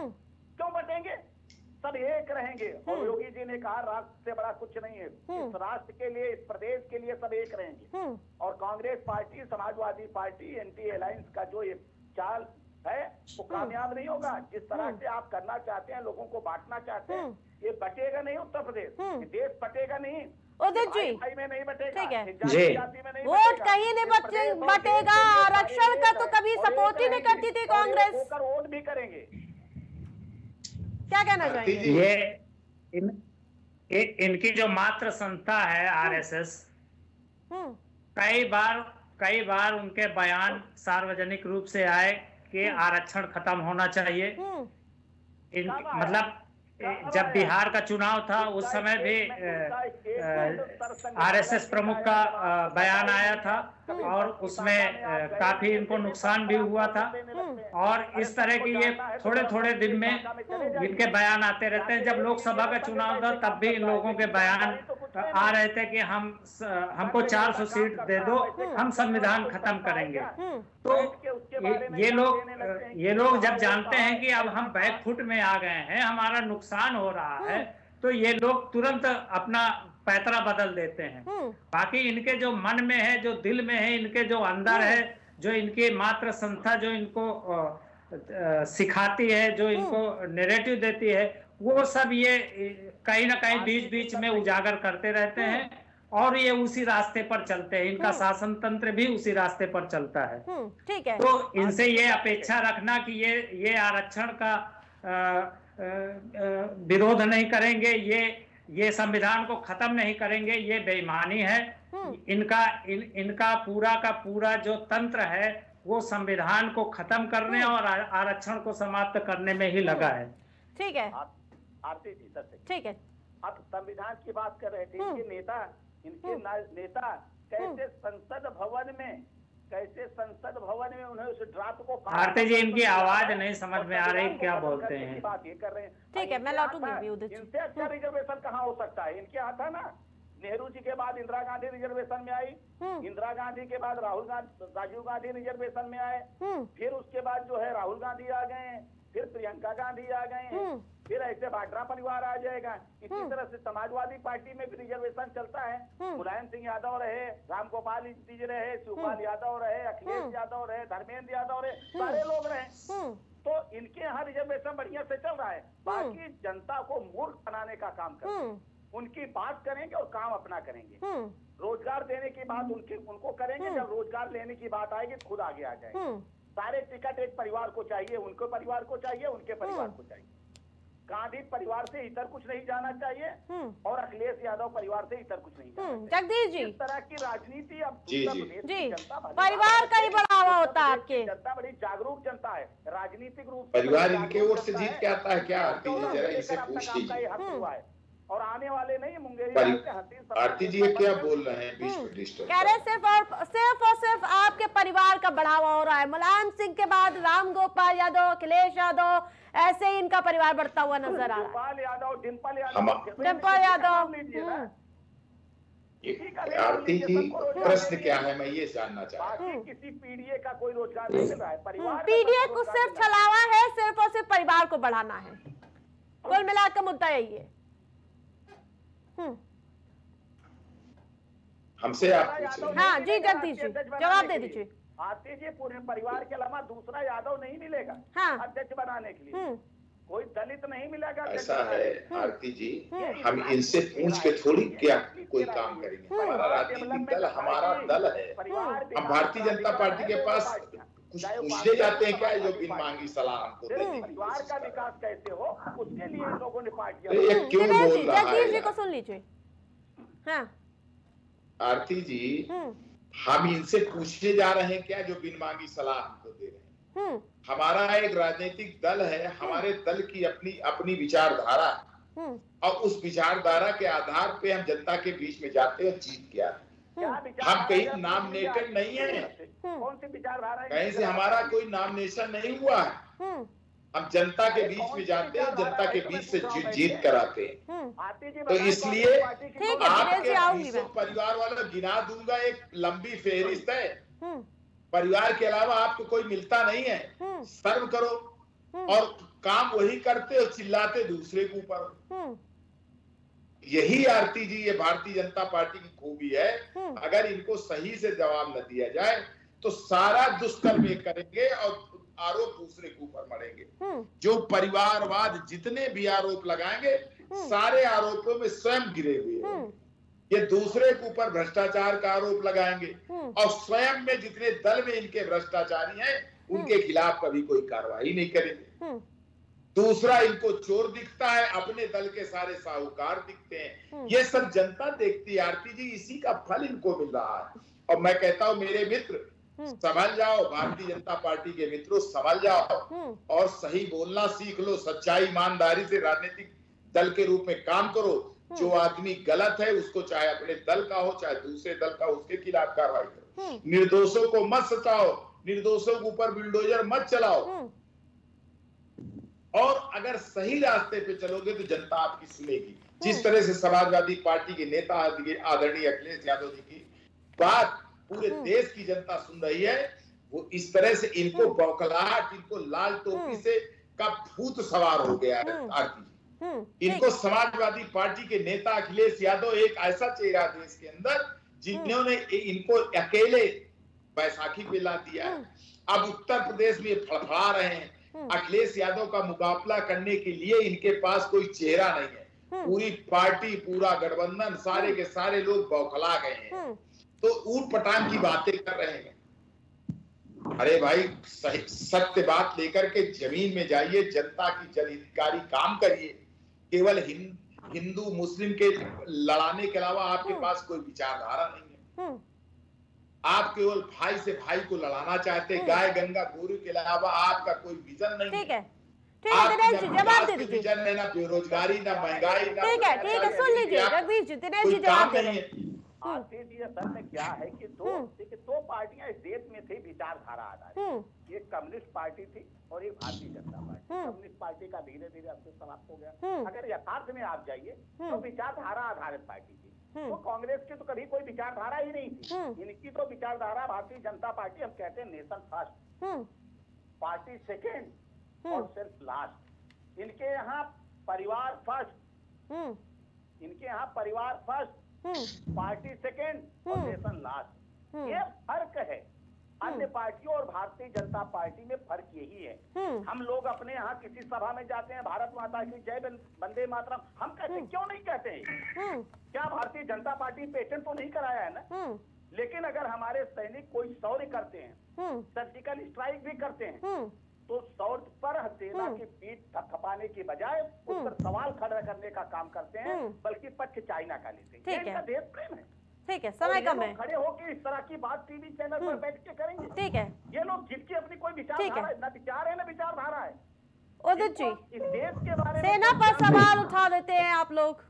E: क्यों बटेंगे? सब एक रहेंगे। और योगी जी ने कहा राष्ट्र से बड़ा कुछ नहीं है, इस राष्ट्र के लिए, इस प्रदेश के लिए सब एक रहेंगे। और Congress party, Samajwadi party, anti alliance का जो ये चाल है वो कामयाब नहीं होगा। जिस तरह से आप करना चाहते हैं, लोगों को बांटना चाहते हैं, ये बटेगा नहीं उत्तर प्रदेश, ये देश बटेगा नहीं।
A: उदित जी,
E: भाई में नहीं बटेगा,
A: ठीक है,
E: वोट
A: कहीं नहीं बटेगा। आरक्षण का तो कभी सपोर्ट ही नहीं करती थी कांग्रेस,
E: वोट भी करेंगे।
A: क्या कहना चाहेंगे?
D: ये इन, इन, इनकी जो मात्र संस्था है आरएसएस, कई बार कई बार उनके बयान सार्वजनिक रूप से आए कि आरक्षण खत्म होना चाहिए। इन मतलब जब बिहार का चुनाव था उस समय भी आरएसएस प्रमुख का बयान आया था और उसमें काफी इनको नुकसान भी हुआ था। और इस तरह की ये थोड़े थोड़े दिन में इनके बयान आते रहते हैं। जब लोकसभा का चुनाव था तब भी इन लोगों के बयान आ रहे थे कि हम हमको चार सौ सीट दे दो, हम संविधान खत्म करेंगे। तो ये लोग ये लोग जब जानते हैं कि अब हम बैकफुट में आ गए हैं, हमारा नुकसान हो रहा है, तो ये लोग तुरंत अपना पैतरा बदल देते हैं। बाकी इनके जो मन में है, जो दिल में है, इनके जो अंदर है, जो इनकी मात्र संस्था जो इनको सिखाती है, जो इनको नैरेटिव देती है, वो सब ये कहीं ना कहीं बीच बीच में उजागर करते रहते हैं और ये उसी रास्ते पर चलते हैं। इनका शासन तंत्र भी उसी रास्ते पर चलता है।
A: ठीक है,
D: तो इनसे ये अपेक्षा रखना कि ये ये आरक्षण का आ, विरोध नहीं करेंगे, ये ये संविधान को खत्म नहीं करेंगे, ये बेईमानी है। इनका इन, इनका पूरा का पूरा जो तंत्र है वो संविधान को खत्म करने और आरक्षण को समाप्त करने में ही लगा है।
A: ठीक है
E: आरती जी,
A: ठीक है।
E: आप संविधान की बात कर रहे थे। इनके नेता इनके नेता कैसे संसद भवन में कैसे संसद भवन में उन्हें उस ड्राफ्ट को
D: आरती जी, इनकी आवाज नहीं समझ में आ रही, क्या बोलते हैं?
E: बात ये कर रहे हैं।
A: ठीक है, मैं लौटूंगी।
E: इनसे अच्छा रिजर्वेशन कहाँ हो सकता है? इनके यहाँ था ना, नेहरू जी के बाद इंदिरा गांधी रिजर्वेशन में आई, इंदिरा गांधी के बाद राहुल गांधी राजीव गांधी रिजर्वेशन में आए, फिर उसके बाद जो है राहुल गांधी आ गए, फिर प्रियंका गांधी आ गए, फिर ऐसे भाटरा परिवार आ जाएगा। इसी तरह से समाजवादी पार्टी में भी रिजर्वेशन चलता है। मुलायम सिंह यादव रहे, रामगोपाल इंतीज रहे, शिवपाल यादव रहे, अखिलेश यादव रहे, धर्मेंद्र यादव रहे, सारे लोग रहे। तो इनके यहाँ रिजर्वेशन बढ़िया से चल रहा है। बाकी जनता को मूर्ख बनाने का काम करते हैं। उनकी बात करेंगे और काम अपना करेंगे। रोजगार देने की बात उनके उनको करेंगे, जब रोजगार लेने की बात आएगी खुद आगे आ जाएंगे। सारे टिकट एक परिवार को चाहिए, उनके परिवार को चाहिए, उनके परिवार को चाहिए। गांधी परिवार से इतर कुछ नहीं जाना चाहिए और अखिलेश यादव परिवार से इतर कुछ नहीं जाना चाहिए।
A: जगदीश जी,
E: इस तरह की राजनीति अब
A: जी जी जी परिवार का ही बढ़ावा होता है आपके।
E: जनता बड़ी जागरूक जनता है, राजनीतिक रूप
C: से परिवार इनके ओर से जीत के आता है क्या? आरती जी जरा इनसे पूछ लीजिए।
E: और आने वाले नहीं मुंगेरी
C: आरती जी क्या बोल रहे हैं? बीच में डिस्टर्ब
A: कह रहे सिर्फ और सिर्फ और सिर्फ आपके परिवार का बढ़ावा हो रहा है। मुलायम सिंह के बाद राम गोपाल यादव, अखिलेश यादव, ऐसे ही इनका परिवार बढ़ता हुआ नजर आ रहा है।
E: डिम्पल यादव, डिम्पल यादव,
A: डिम्पल यादव।
C: आरती जी प्रश्न क्या है, मैं ये जानना चाहता हूँ।
E: किसी पीडीए का कोई रोजगार नहीं मिल रहा है। परिवार
A: पीडीए को सिर्फ छलावा है, सिर्फ और सिर्फ परिवार को बढ़ाना है। कुल मिलाकर मुद्दा यही है।
C: हमसे आप
A: हाँ जी जगदीश जी जवाब दे दीजिए।
E: आरती जी पूरे परिवार के अलावा दूसरा यादव नहीं मिलेगा
A: हाँ।
E: अध्यक्ष बनाने के लिए। कोई दलित नहीं मिलेगा।
C: ऐसा है आरती जी, हम इनसे पूछ के थोड़ी क्या कोई काम करेंगे। हमारा राजनीतिक दल हमारा दल है। हम भारतीय जनता पार्टी के पास कुछ पूछने जाते हैं क्या जो बिन मांगी सलाह हमको देते?
E: परिवार का विकास कैसे हो उसके लिए इन लोगों ने पार्टियां।
C: ये क्यों बोल रहा है?
A: जगदीश जी को सुन लीजिए। हाँ
C: आरती जी, हम इनसे पूछने जा रहे हैं क्या जो बिन मांगी सलाह हमको दे रहे हैं? हमारा एक राजनीतिक दल है, हमारे दल की अपनी अपनी विचारधारा और उस विचारधारा के आधार पे हम जनता के बीच में जाते हैं, जीत के आते हैं। हम कहीं नॉमिनेटेड नहीं है,
E: कौन सी विचारधारा?
C: कहीं से हमारा कोई नॉमिनेशन नहीं हुआ है। हम जनता के बीच में जाते हैं, जनता के बीच से जीत कराते हैं। तो इसलिए आपके परिवार वाला गिना दूंगा, एक लंबी फेहरिस्त है। परिवार के अलावा आपको कोई मिलता नहीं है। सर्व करो और काम वही करते हो, चिल्लाते दूसरे के ऊपर। यही आरती जी ये भारतीय जनता पार्टी की खूबी है। अगर इनको सही से जवाब न दिया जाए तो सारा दुष्कर्म ये करेंगे और आरोप दूसरे के ऊपर मरेंगे। जो परिवारवाद जितने भी आरोप लगाएंगे सारे आरोपों में स्वयं गिरे हुए हैं। ये दूसरे के ऊपर भ्रष्टाचार का आरोप लगाएंगे और स्वयं में जितने दल में इनके भ्रष्टाचारी हैं उनके खिलाफ कभी कोई कार्रवाई नहीं करेंगे। दूसरा, इनको चोर दिखता है, अपने दल के सारे साहूकार दिखते हैं। ये सब जनता देखती है आरती जी, इसी का फल इनको मिल रहा है। और मैं कहता हूं मेरे मित्र संभल जाओ, भारतीय जनता पार्टी के मित्रों संभल जाओ और सही बोलना सीख लो। सच्चाई ईमानदारी से राजनीतिक दल के रूप में काम करो। जो आदमी गलत है उसको चाहे अपने दल का हो चाहे दूसरे दल का, उसके खिलाफ कार्रवाई करो। निर्दोषों को मत सताओ, निर्दोषों के ऊपर बुलडोजर मत चलाओ। और अगर सही रास्ते पे चलोगे तो जनता आपकी सुनेगी। जिस तरह से समाजवादी पार्टी के नेता आदरणीय अखिलेश यादव जी की बात पूरे देश की जनता सुन रही है, वो इस तरह से इनको बौखलाहट, इनको लाल टोपी से का भूत सवार हो गया है आरती जी। इनको समाजवादी पार्टी के नेता अखिलेश यादव एक ऐसा चेहरा देश के अंदर जिन्होंने इनको अकेले बैसाखी पे ला दिया है। अब उत्तर प्रदेश में फड़फड़ा रहे हैं। अखिलेश यादव का मुकाबला करने के लिए इनके पास कोई चेहरा नहीं है। पूरी पार्टी, पूरा गठबंधन, सारे के सारे लोग बौखला गए हैं, तो ऊट पटांग की बातें कर रहे हैं। अरे भाई, सही सत्य बात लेकर के जमीन में जाइए, जनता की जनहितकारी काम करिए। केवल हिंद हिंदू मुस्लिम के लड़ाने के अलावा आपके पास कोई विचारधारा नहीं है। आप केवल भाई से भाई को लड़ाना चाहते हैं। गाय गंगा गोरू के अलावा आपका कोई विजन नहीं।
A: ठीक है, ठीक है दिनेश जी, जवाब दे दीजिए।
C: विजन है ना बेरोजगारी, ना महंगाई, ना।
A: ठीक है, ठीक है, सुन लीजिए जगदीश जी, दिनेश जी जवाब दे रहे।
E: आरती जी, असल में क्या है कि दो देखिए दो पार्टियां इस देश में थी विचारधारा आधारित। एक कम्युनिस्ट पार्टी थी और एक Bharatiya Janata party. Communist party का धीरे धीरे अस्तित्व समाप्त हो गया। अगर यथार्थ में आप जाइए तो विचारधारा आधारित पार्टी थी। तो कांग्रेस की तो कभी कोई विचारधारा ही नहीं थी। इनकी तो विचारधारा भारतीय जनता पार्टी, हम कहते हैं नेशन फर्स्ट, पार्टी सेकेंड और सिर्फ लास्ट। इनके यहाँ परिवार फर्स्ट, इनके यहाँ परिवार फर्स्ट, पार्टी सेकेंड और नेशन लास्ट, ये फर्क है। अन्य पार्टियों और भारतीय जनता पार्टी में फर्क यही है। हम लोग अपने यहाँ किसी सभा में जाते हैं, भारत माता की जय, वंदे मातरम हम कहते हैं, क्यों नहीं कहते हैं? क्या भारतीय जनता पार्टी पेटेंट तो नहीं कराया है ना? लेकिन अगर हमारे सैनिक कोई शौर्य करते हैं, सर्जिकल स्ट्राइक भी करते हैं, तो शौर्य पर सेना की पीठ थपथपाने की बजाय उस पर सवाल खड़ा करने का काम करते हैं, बल्कि पक्ष चाइना का लेते हैं। ये इनका देश प्रेम है।
A: ठीक है, समय कम है।
E: खड़े होकर इस तरह की बात टीवी चैनल पर बैठ के करेंगे?
A: ठीक है।
E: ये लोग जिनकी अपनी कोई विचारधारा है, ना विचार है ना विचारधारा है।
A: उदित जी,
E: इस देश के बारे में
A: सेना पर सवाल उठा देते हैं आप लोग।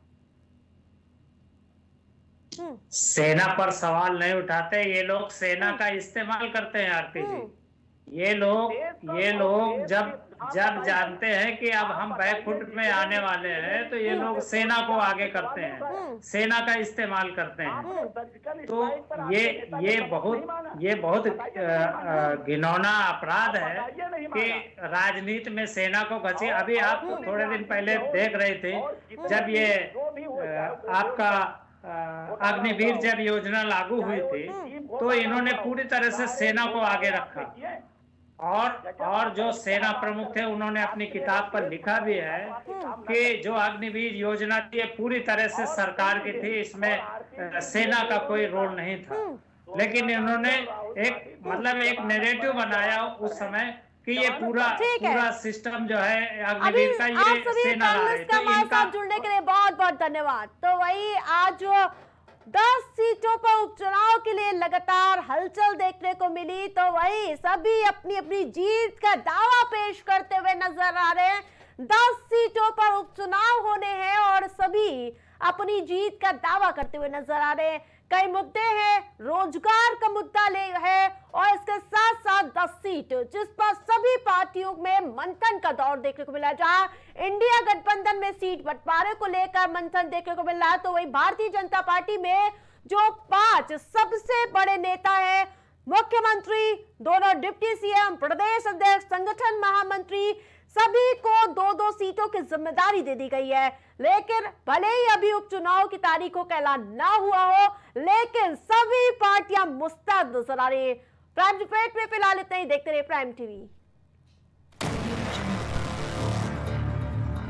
D: सेना पर सवाल नहीं उठाते, ये लोग सेना का इस्तेमाल करते हैं आरती जी। ये लोग ये लोग जब जब जानते हैं कि अब हम बैकफुट में आने वाले हैं, तो ये लोग सेना को आगे करते हैं, सेना का इस्तेमाल करते हैं। तो ये ये बहुत ये बहुत घिनौना अपराध है कि राजनीति में सेना को घसी। अभी आप थोड़े दिन पहले देख रहे थे, जब ये आपका अग्निवीर जब योजना लागू हुई थी, तो इन्होंने पूरी तरह से सेना को आगे रखा। और और जो सेना प्रमुख थे, उन्होंने अपनी किताब पर लिखा भी है कि जो अग्निवीर योजना थी, पूरी तरह से सरकार की थी, इसमें सेना का कोई रोल नहीं था। लेकिन इन्होंने एक मतलब एक नैरेटिव बनाया उस समय कि ये पूरा पूरा सिस्टम जो है अग्निवीर का, ये सेना ला रही थी।
A: इनका जुड़ने के लिए बहुत बहुत धन्यवाद। तो वही आज दस सीटों पर उपचुनाव के लिए लगातार हलचल देखने को मिली, तो वही सभी अपनी अपनी जीत का दावा पेश करते हुए नजर आ रहे हैं। दस सीटों पर उपचुनाव होने हैं और सभी अपनी जीत का दावा करते हुए नजर आ रहे हैं। कई मुद्दे हैं, रोजगार का मुद्दा ले है और इसके साथ साथ दस सीट जिस पर सभी पार्टियों में मंथन का दौर देखने को मिला, जहां इंडिया गठबंधन में सीट बंटवारे को लेकर मंथन देखने को मिल रहा है, तो वही भारतीय जनता पार्टी में जो पांच सबसे बड़े नेता है, मुख्यमंत्री, दोनों डिप्टी सीएम, प्रदेश अध्यक्ष, संगठन महामंत्री, सभी को दो दो सीटों की जिम्मेदारी दे दी गई है। लेकिन भले ही अभी उपचुनाव की तारीखों का ऐलान ना हुआ हो, लेकिन सभी पार्टियां मुस्तैद नजर आ रही है। प्राइम डिबेट में फिलहाल इतना ही। देखते रहिए प्राइम टीवी।